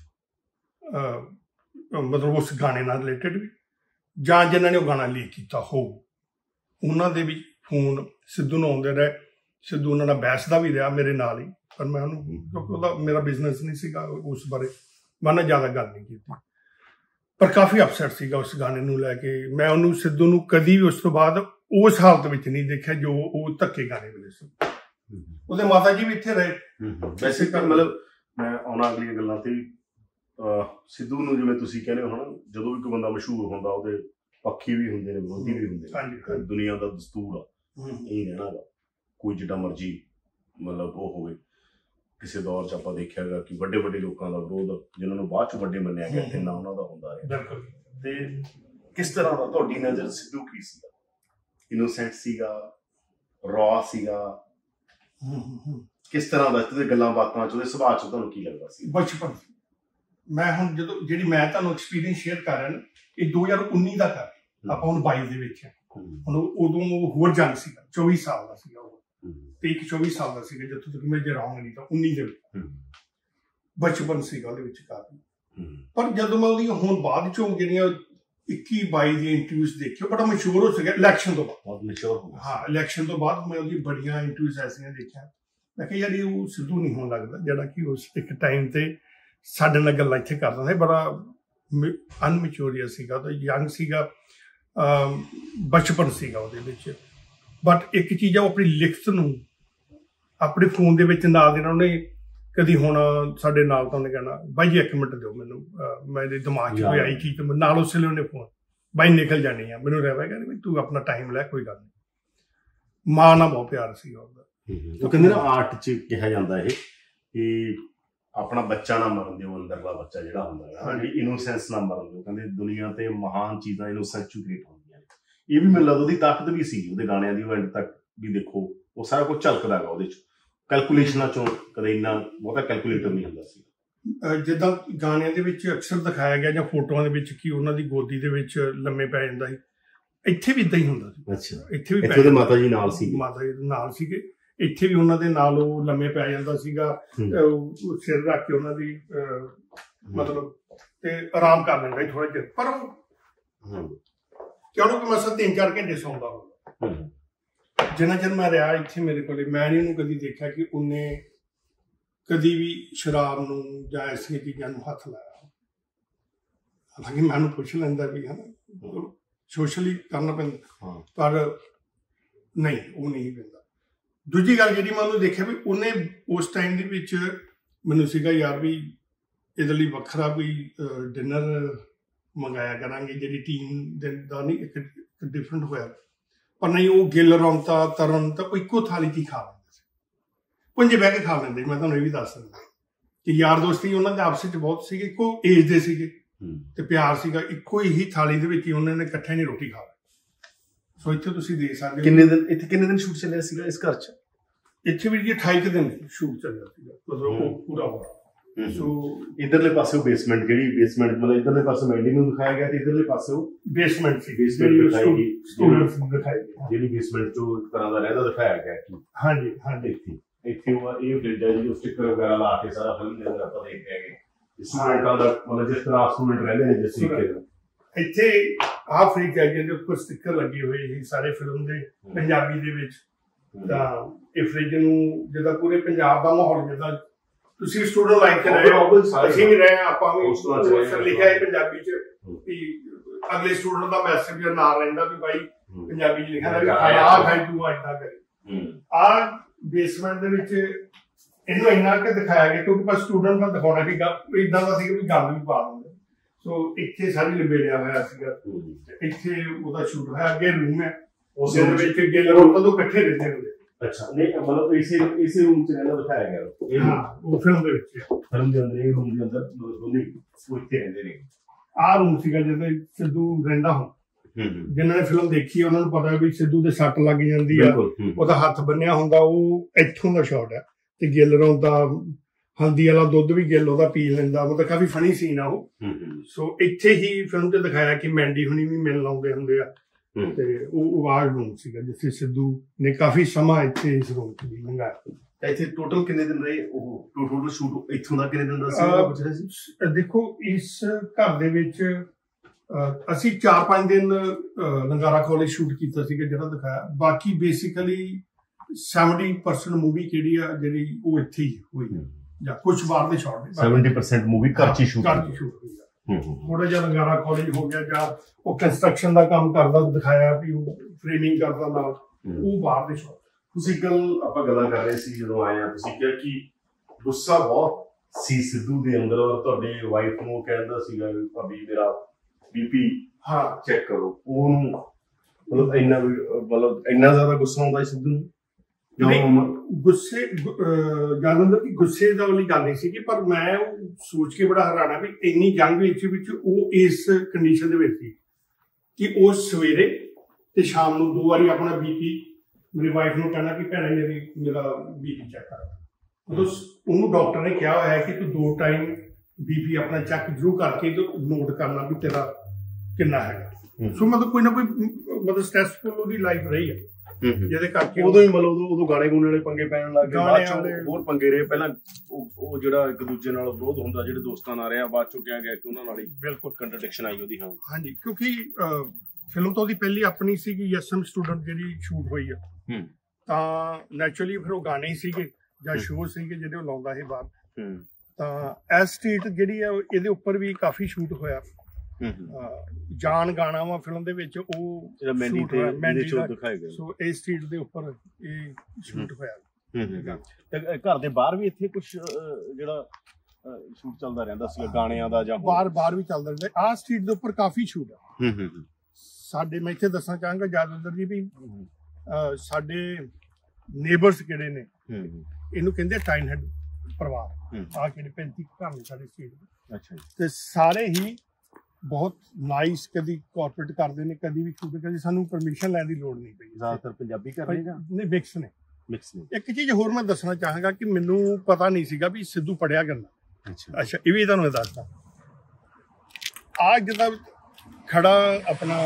ਮਤਲਬ ਉਸ ਗਾਣੇ ਨਾਲ ਰਿਲੇਟਡ ਵੀ, ਜਾਂ ਜਿਨ੍ਹਾਂ ਨੇ ਉਹ ਗਾਣਾ ਲੀਕ ਕੀਤਾ ਹੋ, ਉਹਨਾਂ ਦੇ ਵੀ ਫੋਨ ਸਿੱਧੂ ਨੂੰ ਆਉਂਦੇ ਰਹੇ। ਸਿੱਧੂ ਉਹਨਾਂ ਨਾਲ ਬਹਿਸਦਾ ਵੀ ਰਿਹਾ ਮੇਰੇ ਨਾਲ ਹੀ, ਪਰ ਮੈਂ ਉਹਨੂੰ, ਕਿਉਂਕਿ ਉਹਦਾ ਮੇਰਾ ਬਿਜ਼ਨਸ ਨਹੀਂ ਸੀਗਾ, ਉਸ ਬਾਰੇ ਮੈਂ ਨਾਲ ਜ਼ਿਆਦਾ ਗੱਲ ਨਹੀਂ ਕੀਤੀ। ਪਰ ਕਾਫੀ ਅਪਸੈਟ ਸੀਗਾ ਉਸ ਗਾਣੇ ਨੂੰ ਲੈ ਕੇ। ਮੈਂ ਉਹਨੂੰ ਸਿੱਧੂ ਨੂੰ ਕਦੀ ਵੀ ਉਸ ਤੋਂ ਬਾਅਦ ਉਸ ਹਾਲਤ ਵਿੱਚ ਨਹੀਂ ਦੇਖਿਆ ਜੋ ਉਹ ਧੱਕੇ ਗਾਣੇ ਵੇਲੇ ਸੀ। ਉਹਦੇ ਮਾਤਾ ਜੀ ਵੀ ਇੱਥੇ ਰਹੇ। ਵੈਸੇ ਤਾਂ ਮਤਲਬ ਮੈਂ ਆਉਣਾ ਅਗਲੀਆਂ ਗੱਲਾਂ ਤੇ, ਸਿੱਧੂ ਨੂੰ ਜਿਵੇਂ ਤੁਸੀਂ ਕਹਿੰਦੇ ਹੋ ਨਾ, ਜਦੋਂ ਵੀ ਕੋਈ ਬੰਦਾ ਮਸ਼ਹੂਰ ਹੁੰਦਾ ਉਹਦੇ ਪੱਖੀ ਵੀ ਹੁੰਦੇ ਨੇ, ਵਿਰੋਧੀ ਵੀ ਹੁੰਦੇ ਨੇ। ਦੁਨੀਆ ਦਾ ਦਸਤੂਰ ਆ, ਇਹ ਰਹਿਣਾ ਗਾ, ਕੋਈ ਜਿੱਡਾ ਮਰਜੀ ਮਤਲਬ ਉਹ ਹੋਵੇ। ਕਿਸੇ ਦੌਰ 'ਚ ਆਪਾਂ ਦੇਖਿਆ ਗਾ ਕਿ ਵੱਡੇ ਵੱਡੇ ਲੋਕਾਂ ਦਾ ਵਿਰੋਧ, ਜਿਨ੍ਹਾਂ ਨੂੰ ਬਾਅਦ 'ਚ ਵੱਡੇ ਮੰਨਿਆ ਗਿਆ, ਕਿੰਨਾ ਉਹਨਾਂ ਦਾ ਹੁੰਦਾ ਹੈ। ਤੇ ਕਿਸ ਤਰ੍ਹਾਂ ਦਾ ਤੁਹਾਡੀ ਨਜ਼ਰ ਸਿੱਧੂ ਕੀ ਸੀਗਾ? ਇਨੋਸੈਂਟ ਸੀਗਾ, ਰॉ ਸੀਗਾ, ਕਿਸ ਤਰ੍ਹਾਂ ਦਾ? ਉਹਦੇ ਗੱਲਾਂ ਬਾਤਾਂ 'ਚ, ਉਹਦੇ ਸੁਭਾਅ 'ਚ ਤੁਹਾਨੂੰ ਕੀ ਲੱਗਦਾ ਸੀ? ਬਚਪਨ। ਮੈਂ ਹੁਣ ਜਦੋਂ ਜਿਹੜੀ ਮੈਂ ਤੁਹਾਨੂੰ ਐਕਸਪੀਰੀਅੰਸ ਸ਼ੇਅਰ ਕਰ ਰਿਹਾ ਨਾ, ਇਹ 2019 ਦਾ ਕਰ, ਆਪਾਂ ਹੁਣ 22 ਦੇ ਵਿੱਚ ਹੁਣ। ਉਦੋਂ ਹੋਰ ਜੰਗ ਸੀਗਾ, 24 ਸਾਲ ਦਾ ਸੀਗਾ ਉਹ, ਤੇ ਇੱਕ 24 ਸਾਲ ਦਾ ਸੀਗਾ, ਜਿੱਥੋਂ ਤੱਕ ਮੈਂ ਜੇ ਰਹਾਂਗਾ ਨਹੀਂ ਤਾਂ 19 ਦੇ ਵਿੱਚ ਬਚਪਨ ਸੀਗਾ ਉਹਦੇ ਵਿੱਚ ਕਾਫੀ। ਪਰ ਜਦੋਂ ਮੈਂ ਉਹਦੀਆਂ ਹੁਣ ਬਾਅਦ ਚੋਂ ਜਿਹੜੀਆਂ 21-22 ਦੀਆਂ ਇੰਟਰਵਿਊਜ਼ ਦੇਖੀਆਂ, ਬੜਾ ਮਸ਼ਹੂਰ ਹੋ ਸਕਿਆ ਇਲੈਕਸ਼ਨ ਤੋਂ ਬਾਅਦ। ਹਾਂ, ਇਲੈਕਸ਼ਨ ਤੋਂ ਬਾਅਦ ਮੈਂ ਉਹਦੀ ਬੜੀਆਂ ਇੰਟਰਵਿਊਜ਼ ਐਸੀਆਂ ਦੇਖੀਆਂ, ਮੈਂ ਕਿਹਾ ਯਾਰ ਇਹ ਉਹ ਸਿੱਧੂ ਨਹੀਂ ਹੋਣ ਲੱਗਦਾ ਜਿਹੜਾ ਕਿ ਉਸ ਇੱਕ ਟਾਈਮ ਤੇ ਸਾਡੇ ਨਾਲ ਗੱਲਾਂ ਇੱਥੇ ਕਰਦਾ ਸੀ। ਬੜਾ ਅਨਮੈਚੂਰ ਸੀਗਾ, ਤਾਂ ਯੰਗ ਸੀਗਾ, ਬਚਪਨ ਸੀਗਾ ਉਹਦੇ ਵਿੱਚ। ਬਟ ਇੱਕ ਚੀਜ਼ ਆ, ਉਹ ਆਪਣੀ ਲਿਖਤ ਨੂੰ ਆਪਣੇ ਫੋਨ ਦੇ ਵਿੱਚ ਨਾਲ ਦੇਣਾ। ਉਹਨੇ ਕਦੀ ਹੁਣ ਸਾਡੇ ਨਾਲ ਤਾਂ ਉਹਨੇ ਕਹਿਣਾ, ਬਾਈ ਜੀ 1 ਮਿੰਟ ਦਿਓ ਮੈਨੂੰ, ਮੇਰੇ ਦਿਮਾਗ 'ਚ ਕੋਈ ਆਈ ਚੀਜ਼, ਤੇ ਨਾਲ ਉਸ ਵੇਲੇ ਉਹਨੇ ਫੋਨ, ਬਾਈ ਨਿਕਲ ਜਾਣੀ ਆ, ਮੈਨੂੰ ਰਹਿ ਗਿਆ ਵੀ ਤੂੰ ਆਪਣਾ ਟਾਈਮ ਲੈ, ਕੋਈ ਗੱਲ ਨਹੀਂ। ਮਾਂ ਨਾਲ ਬਹੁਤ ਪਿਆਰ ਸੀਗਾ ਉਹਦਾ। ਉਹ ਕਹਿੰਦੇ ਨਾ ਆਰਟ 'ਚ ਕਿਹਾ ਜਾਂਦਾ ਇਹ ਕਿ ਆਪਣਾ ਬੱਚਾ ਨਾ ਮਰਨ ਦਿਓ, ਅੰਦਰਲਾ ਬੱਚਾ ਜਿਹੜਾ ਹੁੰਦਾ ਹੈ, ਇਨੋਸੈਂਸ ਨਾ ਮਰਨ ਦਿਓ। ਕਹਿੰਦੇ ਦੁਨੀਆ ਤੇ ਮਹਾਨ ਚੀਜ਼ਾਂ ਇਨੋਸੈਂਸ 'ਚ ਕ੍ਰੀਏਟ ਹੁੰਦੀਆਂ ਨੇ। ਇਹ ਵੀ ਮੈਨੂੰ ਲੱਗਦਾ ਉਹਦੀ ਤਾਕਤ ਵੀ ਸੀ ਉਹਦੇ ਗਾਣਿਆਂ ਦੀ। ਉਹ ਐਂਡ ਤੱਕ ਵੀ ਦੇਖੋ, ਉਹ ਸਾਰਾ ਕੁਝ ਝਲਕਦਾ ਹੈਗਾ ਉਹਦੇ 'ਚ। ਕੈਲਕੂਲੇਸ਼ਨਾਂ 'ਚੋਂ ਕਦੇ ਇੰਨਾ ਬਹੁਤਾ ਕੈਲਕੂਲੇਟਰ ਨਹੀਂ ਹੁੰਦਾ ਸੀ। ਜਿੱਦਾਂ ਗਾਣਿਆਂ ਦੇ ਵਿੱਚ ਅਕਸਰ ਦਿਖਾਇਆ ਗਿਆ ਜਾਂ ਫੋਟੋਆਂ ਦੇ ਵਿੱਚ ਕਿ ਉਹਨਾਂ ਦੀ ਗੋਦੀ ਦੇ ਵਿੱਚ ਲੰਮੇ ਪੈ ਜਾਂਦਾ ਸੀ, ਇੱਥੇ ਵੀ ਇੱਦਾਂ ਹੀ ਹੁੰਦਾ ਸੀ। ਅੱਛਾ, ਇੱਥੇ ਵੀ ਮਾਤਾ ਜੀ ਨਾਲ ਸੀ, ਮਾਤਾ ਜੀ ਨਾਲ ਸੀਗੇ, ਇੱਥੇ ਵੀ ਉਹਨਾਂ ਦੇ ਨਾਲ ਉਹ ਲੰਮੇ ਪੈ ਜਾਂਦਾ ਸੀਗਾ, ਸਿਰ ਰੱਖ ਕੇ ਉਹਨਾਂ ਦੀ ਮਤਲਬ, ਤੇ ਆਰਾਮ ਕਰ ਲੈਂਦਾ ਸੀ ਥੋੜਾ ਚਿਰ। ਪਰ ਉਹ ਕਿਉਂਕਿ ਮੈਂ 3-4 ਘੰਟੇ ਸੌਂਦਾ ਹੁੰਦਾ। ਜਿੰਨਾ ਚਿਰ ਮੈਂ ਰਿਹਾ ਇੱਥੇ ਮੇਰੇ ਕੋਲੇ, ਮੈਂ ਨਹੀਂ ਉਹਨੂੰ ਕਦੀ ਦੇਖਿਆ ਕਿ ਉਹਨੇ ਕਦੀ ਵੀ ਸ਼ਰਾਬ ਨੂੰ ਜਾਂ ਐਸੀਆਂ ਚੀਜ਼ਾਂ ਨੂੰ ਹੱਥ ਲਾਇਆ। ਹਾਲਾਂਕਿ ਮੈਂ ਉਹਨੂੰ ਪੁੱਛ ਲੈਂਦਾ ਵੀ ਹਨਾ, ਸੋਸ਼ਲੀ ਕਰਨਾ ਪੈਂਦਾ, ਪਰ ਨਹੀਂ, ਉਹ ਨਹੀਂ ਪੈਂਦਾ। ਦੂਜੀ ਗੱਲ ਜਿਹੜੀ ਮੈਂ ਉਹਨੂੰ ਦੇਖਿਆ ਵੀ ਉਹਨੇ ਉਸ ਟਾਈਮ ਦੇ ਵਿੱਚ ਮੈਨੂੰ ਸੀਗਾ ਯਾਰ ਵੀ ਇਹਦੇ ਲਈ ਵੱਖਰਾ ਕੋਈ ਡਿਨਰ ਮੰਗਾਇਆ ਕਰਾਂਗੇ, ਜਿਹੜੀ ਟੀਮ ਦਾ ਨਹੀਂ ਇੱਕ ਡਿਫਰੈਂਟ ਹੋਇਆ। ਪਰ ਨਹੀਂ, ਉਹ ਗਿੱਲ, ਰੌਂਤਾ, ਤਰਨ ਤਾਂ ਇੱਕੋ ਥਾਲੀ 'ਚ ਹੀ ਖਾ ਲੈਂਦੇ ਸੀ, ਪੁੰਜੇ ਬਹਿ ਕੇ ਖਾ ਲੈਂਦੇ। ਮੈਂ ਤੁਹਾਨੂੰ ਇਹ ਵੀ ਦੱਸ ਦਿੰਦਾ ਕਿ ਯਾਰ ਦੋਸਤੀ ਉਹਨਾਂ ਦੇ ਆਪਸ ਵਿੱਚ ਬਹੁਤ ਸੀਗੇ, ਇੱਕੋ ਏਜ ਦੇ ਸੀਗੇ, ਤੇ ਪਿਆਰ ਸੀਗਾ। ਇੱਕੋ ਹੀ ਥਾਲੀ ਦੇ ਵਿੱਚ ਹੀ ਉਹਨਾਂ ਨੇ ਇਕੱਠੇ ਨਹੀਂ ਰੋਟੀ ਖਾ ਲਈ। ਸੋ ਇੱਥੇ ਤੁਸੀਂ ਦੇਖ ਸਕਦੇ ਹੋ ਕਿੰਨੇ ਦਿਨ ਸ਼ੂਟ ਚੱਲਿਆ ਸੀਗਾ ਇਸ ਘਰ 'ਚ? ਇੱਥੇ ਵੀ 28 ਦਿਨ ਸ਼ੂਟ ਚੱਲਿਆ ਸੀਗਾ, ਮਤਲਬ ਉਹ ਪੂਰਾ ਹੋਇਆ। ਸੋ ਇਧਰਲੇ ਪਾਸੇ ਬੇਸਮੈਂਟ, ਜਿਹੜੀ ਬੇਸਮੈਂਟ ਮਤਲਬ ਇਧਰਲੇ ਪਾਸੇ ਮੈਂਡੀ ਨੂੰ ਦਿਖਾਇਆ ਗਿਆ, ਤੇ ਇਧਰਲੇ ਪਾਸੇ ਬੇਸਮੈਂਟ ਸੀ, ਸਟੂਡੈਂਟਸ ਨੂੰ ਦਿਖਾਈ ਗਈ, ਜਿਹੜੀ ਬੇਸਮੈਂਟ 'ਚੋਂ ਇੱਕ ਤਰ੍ਹਾਂ ਦਾ ਰਹਿਦਾ ਦਿਖਾਇਆ ਗਿਆ। ਹਾਂਜੀ ਹਾਂਜੀ, ਇੱਥੇ ਉਹ ਇਹ ਫ੍ਰਿਜ ਹੈ ਜੀ, ਸਟਿੱਕਰ ਵਗੈਰਾ ਲਾ ਕੇ ਸਾਰਾ ਫਿਲਮ ਦੇ ਅੰਦਰ ਆਪਾਂ ਦੇਖ ਕੇ ਆਏ ਸਟੂਡੈਂਟਾਂ ਦਾ, ਮਤਲਬ ਜਿਸ ਤਰ੍ਹਾਂ ਸਟੂਡੈਂਟ ਰਹਿੰਦੇ ਨੇ ਜਿਸ ਤਰੀਕੇ ਨਾਲ। ਇੱਥੇ ਆਹ ਫ੍ਰਿਜ ਹੈ ਜਿਹਦੇ ਉੱਪਰ ਸਟਿੱਕਰ ਲੱਗੇ ਹੋਏ ਸੀ ਸਾਰੇ ਫਿਲਮ ਦੇ ਪੰਜਾਬੀ ਦੇ ਵਿੱਚ। ਤਾਂ ਇਹ ਫ੍ਰਿਜ ਨੂੰ ਜਿੱਦਾਂ ਪੂਰੇ ਪੰਜਾਬ ਦਾ ਮਾਹੌਲ, ਜਿੱਦਾਂ ਤੁਸੀਂ ਸਟੂਡੈਂਟ ਲਾਈਫ 'ਚ ਰਹੇ ਹੋ, ਅਸੀਂ ਵੀ ਰਹੇ, ਆਪਾਂ ਵੀ ਲਿਖਿਆ ਹੈ ਪੰਜਾਬੀ 'ਚ ਵੀ ਅਗਲੇ ਸਟੂਡੈਂਟ ਦਾ ਮੈਸੇਜ ਨਾਲ ਰਹਿੰਦਾ ਵੀ ਬਾਈ ਪੰਜਾਬੀ 'ਚ ਲਿਖਿਆ ਵੀ ਆਹ ਖਾਈ ਤੂੰ ਏਦਾਂ ਕਰੇ। ਆਹ ਬੇਸਮੈਂਟ ਦੇ ਵਿੱਚ ਇਹਨੂੰ ਇੰਨਾ ਕਿ ਦਿਖਾਇਆ ਗਿਆ ਕਿਉਂਕਿ ਬਸ ਸਟੂਡੈਂਟ ਦਾ ਦਿਖਾਉਣਾ ਵੀ ਇਦਾਂ ਦਾ ਸੀ ਵੀ ਗੱਲ ਵੀ ਪਾ ਦਿੰਦੇ। ਸੋ ਇੱਥੇ ਸਾਰੀ ਲਬੇੜਿਆ ਹੋਇਆ ਸੀਗਾ, ਇੱਥੇ ਉਹਦਾ ਸ਼ੂਟ ਹੋਇਆ। ਅੱਗੇ ਰੂਮ ਹੈ, ਉਸ ਦੇ ਵਿੱਚ ਗਿੱਲ ਰੌਂਤਾ ਤੋਂ ਇਕੱਠੇ ਰਹਿੰਦੇ ਹੁੰਦੇ। ਅੱਛਾ, ਨਹੀਂ ਮਤਲਬ ਇਸੇ ਰੂਮ 'ਚ ਰਹਿੰਦਾ ਦਿਖਾਇਆ ਗਿਆ। ਹਾਂ, ਉਹ ਫਿਲਮ ਦੇ ਵਿੱਚ, ਫਿਲਮ ਦੇ ਅੰਦਰ, ਇਹ ਰੂਮ ਦੇ ਅੰਦਰ ਦੋਨੇ ਇੱਥੇ ਰਹਿੰਦੇ ਨੇ। ਆਹ ਰੂਮ ਸੀਗਾ ਜਿੱਥੇ ਸਿੱਧੂ ਰਹਿੰਦਾ ਹੁਣ, ਜਿਨ੍ਹਾਂ ਨੇ ਫਿਲਮ ਦੇਖੀ ਆ ਉਹਨਾਂ ਨੂੰ ਪਤਾ ਵੀ ਸਿੱਧੂ ਦੇ ਸੱਟ ਲੱਗ ਜਾਂਦੀ ਆ, ਉਹਦਾ ਹੱਥ ਬੰਨਿਆ ਹੁੰਦਾ, ਉਹ ਇੱਥੋਂ ਦਾ ਸ਼ਾਟ ਹੈ। ਤੇ ਗਿੱਲ ਦਾ ਹਲਦੀ ਵਾਲਾ ਦੁੱਧ ਵੀ ਗਿੱਲ ਉਹਦਾ ਪੀ ਲੈਂਦਾ, ਮਤਲਬ ਕਾਫੀ ਫਨੀ ਸੀਨ ਆ ਉਹ। ਸੋ ਇੱਥੇ ਹੀ ਫਿਲਮ ਤੇ ਦਿਖਾਇਆ ਕਿ ਮੈਂਡੀ ਹੁਣੀ ਵੀ ਮਿਲਣ ਆਉਂਦੇ ਹੁੰਦੇ ਆ, ਤੇ ਉਹ ਆਵਾਜ਼ ਰੂਮ ਸੀਗਾ ਜਿੱਥੇ ਸਿੱਧੂ ਨੇ ਕਾਫੀ ਸਮਾਂ ਇੱਥੇ ਇਸ ਰੂਮ ਚ ਵੀ ਲੰਘਾਇਆ। ਇੱਥੇ ਟੋਟਲ ਕਿੰਨੇ ਦਿਨ ਰਹੇ ਉਹ? ਟੋਟਲ ਸ਼ੂਟ ਇੱਥੋਂ ਦਾ ਕਿੰਨੇ ਦਿਨ ਦਾ ਸੀ? ਦੇਖੋ ਇਸ ਘਰ ਦੇ ਵਿੱਚ ਅਸੀਂ 4-5 ਦਿਨ ਲੰਗਾਰਾ ਕਾਲਜ ਸ਼ੂਟ ਕੀਤਾ ਸੀਗਾ ਜਿਹੜਾ ਦਿਖਾਇਆ। ਬਾਕੀ ਬੇਸਿਕਲੀ 70% ਮੂਵੀ ਕਿਹੜੀ ਆ ਜਿਹੜੀ ਉਹ ਇੱਥੇ ਹੀ ਹੋਈ ਹੈ, ਜਾਂ ਕੁਝ ਬਾਹਰ ਦੇ ਸ਼ਾਟ 70% ਮੂਵੀ ਘਰ ਚ ਸ਼ੂਟ ਹੋਈ ਆ। ਥੋੜਾ ਜਿਹਾ ਲੰਗਾਰਾ ਕਾਲਜ ਹੋ ਗਿਆ, ਜਾਂ ਉਹ ਕੰਸਟਰਕਸ਼ਨ ਦਾ ਕੰਮ ਕਰਦਾ ਦਿਖਾਇਆ ਵੀ ਉਹ ਫਰੇਮਿੰਗ ਕਰਦਾ ਨਾਲ, ਉਹ ਬਾਹਰ ਦੇ ਸ਼ਾਟ। ਤੁਸੀਂ ਆਪਾਂ ਗੱਲਾਂ ਕਰ ਰਹੇ ਸੀ ਜਦੋਂ ਆਏ ਆ, ਤੁਸੀਂ ਕਿਹਾ ਕਿ ਗੁੱਸਾ ਬਹੁਤ ਸੀ ਸਿੱਧੂ ਦੇ ਅੰਦਰ, ਔਰ ਤੁਹਾਡੀ ਵਾਈਫ ਨੂੰ ਕਹਿੰਦਾ ਸੀਗਾ ਵੀ ਭਾਬੀ ਮੇਰਾ ਬੀਪੀ ਚੈੱਕ ਕਰੋ। ਉਹਨੂੰ ਮਤਲਬ ਇੰਨਾ ਜ਼ਿਆਦਾ ਗੁੱਸਾ ਆਉਂਦਾ ਸਿੱਧੂ ਨੂੰ? ਗੁੱਸੇ ਜਾਦਵਿੰਦਰ ਦੀ ਗੁੱਸੇ ਦਾ ਵਾਲੀ ਗੱਲ ਨਹੀਂ ਸੀਗੀ, ਪਰ ਮੈਂ ਉਹ ਸੋਚ ਕੇ ਬੜਾ ਹੈਰਾਨ ਵੀ ਇੰਨੀ ਜੰਗ ਵਿੱਚ ਉਹ ਇਸ ਕੰਡੀਸ਼ਨ ਦੇ ਵਿੱਚ ਸੀ ਕਿ ਉਹ ਸਵੇਰੇ ਤੇ ਸ਼ਾਮ ਨੂੰ 2 ਵਾਰੀ ਆਪਣਾ ਬੀਪੀ ਮੇਰੀ ਵਾਈਫ ਨੂੰ ਕਹਿਣਾ ਕਿ ਭੈਣੇ ਮੇਰਾ ਬੀਪੀ ਚੈੱਕ ਕਰ। ਮਤਲਬ ਉਹਨੂੰ ਡਾਕਟਰ ਨੇ ਕਿਹਾ ਹੋਇਆ ਕਿ ਤੂੰ 2 ਟਾਈਮ ਬੀਪੀ ਆਪਣਾ ਚੈੱਕ ਜ਼ਰੂਰ ਕਰਕੇ ਨੋਟ ਕਰਨਾ ਵੀ ਤੇਰਾ ਕਿੰਨਾ ਹੈਗਾ। ਸੋ ਮਤਲਬ ਕੋਈ ਨਾ ਕੋਈ ਮਤਲਬ ਸਟ੍ਰੈਸਫੁਲ ਉਹਦੀ ਲਾਈਫ ਰਹੀ ਹੈ, ਜਿਹਦੇ ਕਰਕੇ ਉਦੋਂ ਹੀ ਮਤਲਬ ਉਦੋਂ ਗਾਣੇ ਗੂਣੇ ਵਾਲੇ ਪੰਗੇ ਪੈਣ ਲੱਗ ਗਏ। ਬਾਅਦ ਚੋਂ ਹੋਰ ਪੰਗੇ ਰਹੇ। ਪਹਿਲਾਂ ਉਹ ਜਿਹੜਾ ਇੱਕ ਦੂਜੇ ਨਾਲ ਵਿਰੋਧ ਹੁੰਦਾ, ਜਿਹੜੇ ਦੋਸਤਾਂ ਨਾਲ ਰਿਹਾ, ਬਾਅਦ ਚੋਂ ਕਿਹਾ ਗਿਆ ਕਿ ਉਹਨਾਂ ਨਾਲ ਹੀ ਬਿਲਕੁਲ ਕੰਟਰਡਿਕਸ਼ਨ ਆਈ ਉਹਦੀ। ਹਾਂਜੀ, ਕਿਉਂਕਿ ਫਿਲਮ ਤਾਂ ਉਹਦੀ ਪਹਿਲੀ ਆਪਣੀ ਸੀਗੀ ਐਸਐਮ ਸਟੂਡੈਂਟ ਜਿਹੜੀ ਸ਼ੂਟ ਹੋਈ ਆ, ਤਾਂ ਨੈਚੁਰਲੀ ਫਿਰ ਉਹ ਗਾਣੇ ਹੀ ਸੀਗੇ ਜਾਂ ਸ਼ੋਅ ਸੀਗੇ ਜਿਹੜੇ ਉਹ ਲਾਉਂਦਾ ਸੀ ਬਾਹਰ। ਤਾਂ ਐਸ ਸਟਰੀਟ ਜਿਹੜੀ ਆ ਇਹਦੇ ਉੱਪਰ ਵੀ ਕਾਫੀ ਸ਼ੂਟ ਹੋਇਆ। ਜਾਨ ਗਾਣਾ ਵਾ ਫਿਲਮ ਦੇ ਵਿੱਚ, ਉਹ ਸੋ ਇਸ ਸਟਰੀਟ ਦੇ ਉੱਪਰ ਇਹ ਸ਼ੂਟ ਹੋਇਆ। ਘਰ ਦੇ ਬਾਹਰ ਵੀ ਇੱਥੇ ਕੁਝ ਜਿਹੜਾ ਸ਼ੂਟ ਚੱਲਦਾ ਰਹਿੰਦਾ ਸੀ ਗਾਣਿਆਂ ਦਾ, ਜਾਂ ਬਾਹਰ ਵੀ ਚੱਲਦਾ ਰਹਿੰਦਾ। ਆਹ ਸਟਰੀਟ ਦੇ ਉੱਪਰ ਕਾਫੀ ਸ਼ੂਟ ਆ ਸਾਡੇ। ਮੈਂ ਇੱਥੇ ਦੱਸਣਾ ਚਾਹਾਂਗਾ ਜਾਦਵਿੰਦਰ ਜੀ ਵੀ ਸਾਡੇ ਨੇਬਰਸ ਕਿਹੜੇ ਨੇ, ਇਹਨੂੰ ਕਹਿੰਦੇ ਟਾਈਨ ਹੈਡ ਪਰਿਵਾਰ। ਆਹ ਕਿਹੜੇ 35 ਘਰ ਨੇ ਸਾਡੇ ਸਟਰੀਟ ਦੇ, ਤੇ ਸਾਰੇ ਹੀ ਬਹੁਤ ਨਾਈਸ, ਕਦੀ ਕਾਰਪੋਰੇਟ ਕਰਦੇ ਨੇ, ਕਦੀ ਵੀ ਸ਼ੂਟ, ਕਦੀ ਸਾਨੂੰ ਪਰਮਿਸ਼ਨ ਲੈਣ ਦੀ ਲੋੜ ਨਹੀਂ ਪਈ। ਜ਼ਿਆਦਾਤਰ ਪੰਜਾਬੀ ਕਰਦੇ ਜਾਂ ਨਹੀਂ ਮਿਕਸ ਨੇ। ਇੱਕ ਚੀਜ਼ ਹੋਰ ਮੈਂ ਦੱਸਣਾ ਚਾਹਾਂਗਾ ਕਿ ਮੈਨੂੰ ਪਤਾ ਨਹੀਂ ਸੀਗਾ ਵੀ ਸਿੱਧੂ ਪੜਿਆ ਕਰਨਾ। ਅੱਛਾ, ਇਹ ਵੀ ਤੁਹਾਨੂੰ ਦੱਸਦਾ। ਆ ਜਿੱਦਾਂ ਖੜਾ ਆਪਣਾ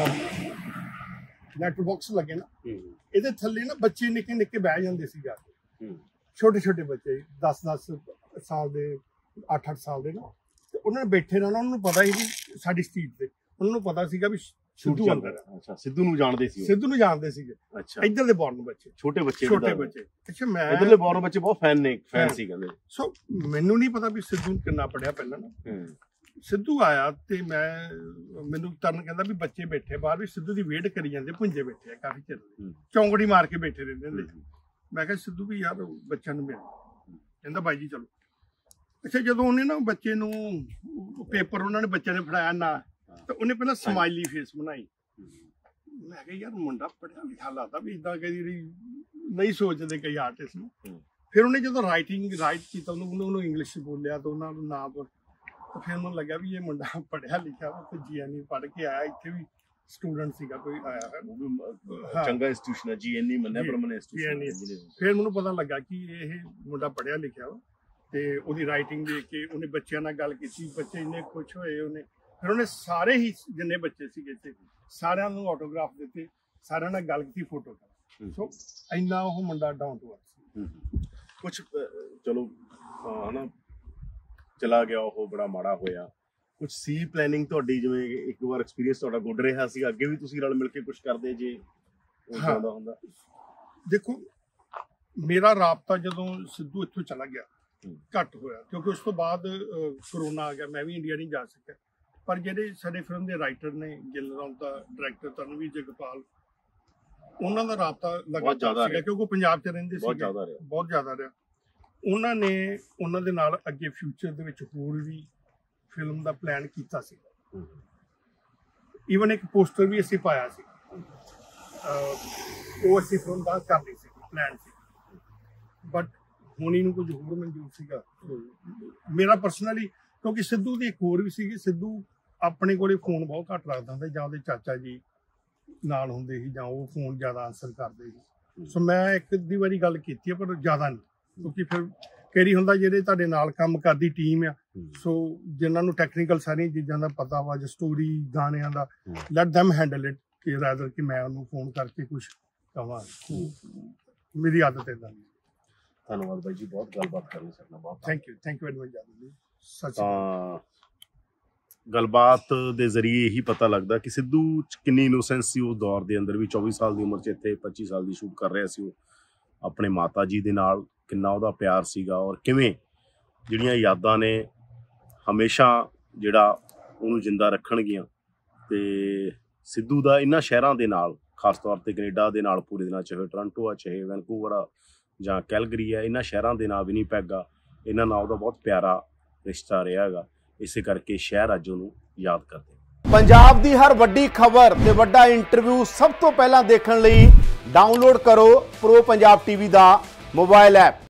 ਲੈਟਰ ਬਾਕਸ ਲੱਗੇ ਨਾ, ਇਹਦੇ ਥੱਲੇ ਨਾ ਬੱਚੇ ਨਿੱਕੇ ਨਿੱਕੇ ਬਹਿ ਜਾਂਦੇ ਸੀ ਜਾ ਕੇ, ਛੋਟੇ ਛੋਟੇ ਬੱਚੇ 10-10 ਸਾਲ ਦੇ, 8-8 ਸਾਲ ਦੇ ਨਾ, ਤੇ ਉਹਨਾਂ ਨੇ ਬੈਠੇ ਰਹਿਣਾ। ਉਹਨਾਂ ਨੂੰ ਪਤਾ ਸੀ ਵੀ ਸਾਡੀ ਸਟਰੀਟ ਤੇ, ਉਹਨਾਂ ਨੂੰ ਪਤਾ ਸੀਗਾ ਵੀ ਸਿੱਧੂ ਅੰਦਰ ਹੈ। ਅੱਛਾ, ਸਿੱਧੂ ਨੂੰ ਜਾਣਦੇ ਸੀ, ਸਿੱਧੂ ਨੂੰ ਜਾਣਦੇ ਸੀਗੇ। ਅੱਛਾ, ਇੱਧਰ ਦੇ ਬੌਰਨ ਬੱਚੇ, ਛੋਟੇ ਬੱਚੇ। ਅੱਛਾ, ਮੈਂ ਇੱਧਰਲੇ ਬੌਰਨ ਬੱਚੇ ਬਹੁਤ ਫੈਨ ਸੀ ਕਹਿੰਦੇ। ਸੋ ਮੈਨੂੰ ਨਹੀਂ ਪਤਾ ਵੀ ਸਿੱਧੂ ਕਿੰਨਾ ਪੜਿਆ ਪਹਿਲਾਂ ਨਾ। ਸਿੱਧੂ ਆਇਆ ਤੇ ਮੈਨੂੰ ਤਰਨ ਕਹਿੰਦਾ ਵੀ ਬੱਚੇ ਬੈਠੇ ਬਾਹਰ, ਵੀ ਸਿੱਧੂ ਦੀ ਵੇਟ ਕਰੀ ਜਾਂਦੇ, ਭੁੰਜੇ ਬੈਠੇ ਆ ਕਾਫੀ ਚਿਰ, ਚੌਂਕੜੀ ਮਾਰ ਕੇ ਬੈਠੇ ਰਹਿੰਦੇ ਹੁੰਦੇ। ਮੈਂ ਕਿਹਾ ਸਿੱਧੂ ਵੀ ਯਾਰ ਬੱਚਿਆਂ ਨੂੰ ਮਿਲ। ਕਹਿੰਦਾ ਬਾਈ ਜੀ ਚਲੋ। ਅੱਛਾ, ਜਦੋਂ ਉਹਨੇ ਨਾ ਬੱਚੇ ਨੂੰ ਪੇਪਰ ਉਹਨਾਂ ਨੇ ਬੱਚਿਆਂ ਨੇ ਫੜਾਇਆ ਨਾ, ਤਾਂ ਉਹਨੇ ਪਹਿਲਾਂ ਸਮਾਈਲੀ ਫੇਸ ਬਣਾਈ। ਮੈਂ ਕਿਹਾ ਯਾਰ ਮੁੰਡਾ ਪੜ੍ਹਿਆ ਲਿਖਿਆ ਲੱਗਦਾ ਵੀ ਇਦਾਂ ਕਦੀ ਨਹੀਂ ਸੋਚਦੇ ਕਈ ਆਰਟਿਸਟ ਨੂੰ। ਫਿਰ ਉਹਨੇ ਜਦੋਂ ਰਾਈਟ ਕੀਤਾ, ਉਹਨੂੰ ਇੰਗਲਿਸ਼ ਬੋਲਿਆ ਤਾਂ ਉਹਨਾਂ ਨੂੰ ਨਾ ਬੋਲ, ਤਾਂ ਫਿਰ ਉਹਨੂੰ ਲੱਗਿਆ ਵੀ ਇਹ ਮੁੰਡਾ ਪੜ੍ਹਿਆ ਲਿਖਿਆ ਵਾ, ਤੇ GNE ਪੜ੍ਹ ਕੇ ਆਇਆ। ਇੱਥੇ ਵੀ ਸਟੂਡੈਂਟ ਸੀਗਾ ਕੋਈ ਆਇਆ ਹੈ, ਚੰਗਾ ਇੰਸਟੀਟਿਊਸ਼ਨ ਹੈ GNE ਮੰਨਿਆ, ਪਰ ਮਨੇ ਇੰਸਟੀਟਿਊਸ਼ਨ। ਫਿਰ ਮੈਨੂੰ ਪਤਾ ਲੱਗਾ ਕਿ ਇਹ ਮੁੰਡਾ ਪੜ੍ਹਿਆ ਲਿਖਿਆ ਵਾ, ਤੇ ਉਹਦੀ ਰਾਈਟਿੰਗ ਦੇਖ ਕੇ ਉਹਨੇ ਬੱਚਿਆਂ ਨਾਲ ਗੱਲ ਕੀਤੀ, ਬੱਚੇ ਇੰਨੇ ਖੁਸ਼ ਹੋਏ। ਫਿਰ ਉਹਨੇ ਸਾਰੇ ਹੀ ਜਿੰਨੇ ਬੱਚੇ ਸੀਗੇ ਇੱਥੇ ਸਾਰਿਆਂ ਨੂੰ ਆਟੋਗ੍ਰਾਫ ਦਿੱਤੇ, ਸਾਰਿਆਂ ਨਾਲ ਗੱਲ ਕੀਤੀ, ਫੋਟੋ ਕਰ। ਸੋ ਇੰਨਾ ਉਹ ਮੁੰਡਾ ਡਾਊਨ ਟੂ ਅਰਥ ਸੀ। ਕੁਛ ਚਲੋ ਹਨਾ ਚਲਾ ਗਿਆ, ਉਹ ਬੜਾ ਮਾੜਾ ਹੋਇਆ। ਕੁਛ ਸੀ ਪਲੈਨਿੰਗ ਤੁਹਾਡੀ, ਜਿਵੇਂ ਇੱਕ ਵਾਰ ਐਕਸਪੀਰੀਅੰਸ ਤੁਹਾਡਾ ਗੁੱਡ ਰਿਹਾ ਸੀ, ਅੱਗੇ ਵੀ ਤੁਸੀਂ ਰਲ ਮਿਲ ਕੇ ਕੁਛ ਕਰਦੇ ਜੇ ਜ਼ਿਆਦਾ ਹੁੰਦਾ? ਦੇਖੋ, ਮੇਰਾ ਰਾਬਤਾ ਜਦੋਂ ਸਿੱਧੂ ਇੱਥੋਂ ਚਲਾ ਗਿਆ ਘੱਟ ਹੋਇਆ, ਕਿਉਂਕਿ ਉਸ ਤੋਂ ਬਾਅਦ ਕਰੋਨਾ ਆ ਗਿਆ, ਮੈਂ ਵੀ ਇੰਡੀਆ ਨਹੀਂ ਜਾ ਸਕਿਆ। ਪਰ ਜਿਹੜੇ ਸਾਡੇ ਫਿਲਮ ਦੇ ਰਾਈਟਰ ਨੇ, ਗਿੱਲ ਦਾ ਡਾਇਰੈਕਟਰ ਤਨਵੀਰ ਜਗਪਾਲ, ਉਹਨਾਂ ਦਾ ਰਾਬਤਾ ਲਗਾਤਾਰ ਸੀਗਾ, ਕਿਉਂਕਿ ਪੰਜਾਬ 'ਚ ਰਹਿੰਦੇ ਸੀ, ਬਹੁਤ ਜ਼ਿਆਦਾ ਰਿਹਾ। ਉਹਨਾਂ ਨੇ ਉਹਨਾਂ ਦੇ ਨਾਲ ਅੱਗੇ ਫਿਊਚਰ ਦੇ ਵਿੱਚ ਹੋਰ ਵੀ ਫਿਲਮ ਦਾ ਪਲਾਨ ਕੀਤਾ ਸੀ। ਈਵਨ ਇੱਕ ਪੋਸਟਰ ਵੀ ਅਸੀਂ ਪਾਇਆ ਸੀ, ਉਹ ਅਸੀਂ ਫਿਲਮ ਦਾ ਕਰਨੀ ਸੀ, ਪਲਾਨ ਸੀ। ਬਟ ਹੁਣ ਇਹਨੂੰ ਕੁਝ ਹੋਰ ਮਨਜ਼ੂਰ ਸੀਗਾ ਮੇਰਾ ਪਰਸਨਲੀ, ਕਿਉਂਕਿ ਸਿੱਧੂ ਦੀ ਇੱਕ ਹੋਰ ਵੀ ਸੀਗੀ। ਸਿੱਧੂ ਆਪਣੇ ਕੋਲੇ ਫੋਨ ਬਹੁਤ ਘੱਟ ਰੱਖਦਾ ਹੁੰਦਾ, ਜਾਂ ਉਹਦੇ ਚਾਚਾ ਜੀ ਨਾਲ ਹੁੰਦੇ ਸੀ ਜਾਂ ਉਹ ਫੋਨ ਜ਼ਿਆਦਾ ਆਨਸਰ ਕਰਦੇ ਸੀ। ਸੋ ਮੈਂ ਇੱਕ ਦੀ ਵਾਰੀ ਗੱਲ ਕੀਤੀ ਹੈ ਪਰ ਜ਼ਿਆਦਾ ਨਹੀਂ, ਕਿਉਂਕਿ ਫਿਰ ਕਈ ਹੁੰਦਾ ਜਿਹੜੇ ਤੁਹਾਡੇ ਨਾਲ ਕੰਮ ਕਰਦੀ ਟੀਮ ਆ, ਸੋ ਜਿਨ੍ਹਾਂ ਨੂੰ ਟੈਕਨੀਕਲ ਸਾਰੀਆਂ ਚੀਜ਼ਾਂ ਦਾ ਪਤਾ ਵਾ, ਸਟੋਰੀ ਗਾਣਿਆਂ ਦਾ, ਲੈਟ them ਹੈਂਡਲ ਇਟ ਕਿ ਰਾਦਰ ਕਿ ਮੈਂ ਉਹਨੂੰ ਫੋਨ ਕਰਕੇ ਕੁਝ ਕਹਾਂ। ਮੇਰੀ ਆਦਤ ਹੈ ਇਦਾਂ ਦੀ। ਧੰਨਵਾਦ ਬਾਈ ਜੀ, ਬਹੁਤ ਗੱਲਬਾਤ ਕਰਨੀ ਸਕਣਾ। ਬਹੁਤ ਥੈਂਕ ਯੂ ਵੈਰੀ ਮਚ ਜੀ। ਤਾਂ ਗੱਲਬਾਤ ਦੇ ਜ਼ਰੀਏ ਇਹੀ ਪਤਾ ਲੱਗਦਾ ਕਿ ਸਿੱਧੂ ਚ ਕਿੰਨੀ ਇਨੋਸੈਂਸ ਸੀ ਉਸ ਦੌਰ ਦੇ ਅੰਦਰ ਵੀ। 24 ਸਾਲ ਦੀ ਉਮਰ 'ਚ ਇੱਥੇ 25 ਸਾਲ ਦੀ ਸ਼ੂਟ ਕਰ ਰਿਹਾ ਸੀ ਉਹ ਆਪਣੇ ਮਾਤਾ ਜੀ ਦੇ ਨਾਲ। ਕਿੰਨਾ ਉਹਦਾ ਪਿਆਰ ਸੀਗਾ ਔਰ ਕਿਵੇਂ ਜਿਹੜੀਆਂ ਯਾਦਾਂ ਨੇ ਹਮੇਸ਼ਾ ਜਿਹੜਾ ਉਹਨੂੰ ਜਿੰਦਾ ਰੱਖਣਗੀਆਂ। ਤੇ ਸਿੱਧੂ ਦਾ ਇਹਨਾਂ ਸ਼ਹਿਰਾਂ ਦੇ ਨਾਲ, ਖਾਸ ਤੌਰ 'ਤੇ ਕੈਨੇਡਾ ਦੇ ਨਾਲ ਪੂਰੇ ਦਿਨਾਂ, ਚਾਹੇ ਟੋਰਾਂਟੋ ਆ, ਚਾਹੇ ਵੈਨਕੂਵਰ ਆ ਜਾਂ ਕੈਲਗਰੀ ਆ, ਇਹਨਾਂ ਸ਼ਹਿਰਾਂ ਦੇ ਨਾਲ ਵਿਨੀਪੈਗ ਆ, ਇਹਨਾਂ ਨਾਲ ਉਹਦਾ ਬਹੁਤ ਪਿਆਰਾ ਰਿਸ਼ਤਾ ਰਿਹਾ ਹੈਗਾ। ਇਸੇ ਕਰਕੇ ਸ਼ਹਿਰ ਅੱਜ ਉਹਨੂੰ ਯਾਦ ਕਰਦੇ। ਪੰਜਾਬ ਦੀ ਹਰ ਵੱਡੀ ਖਬਰ ਤੇ ਵੱਡਾ ਇੰਟਰਵਿਊ ਸਭ ਤੋਂ ਪਹਿਲਾਂ ਦੇਖਣ ਲਈ ਡਾਊਨਲੋਡ ਕਰੋ ਪ੍ਰੋ ਪੰਜਾਬ ਟੀਵੀ ਦਾ ਮੋਬਾਈਲ ਐਪ।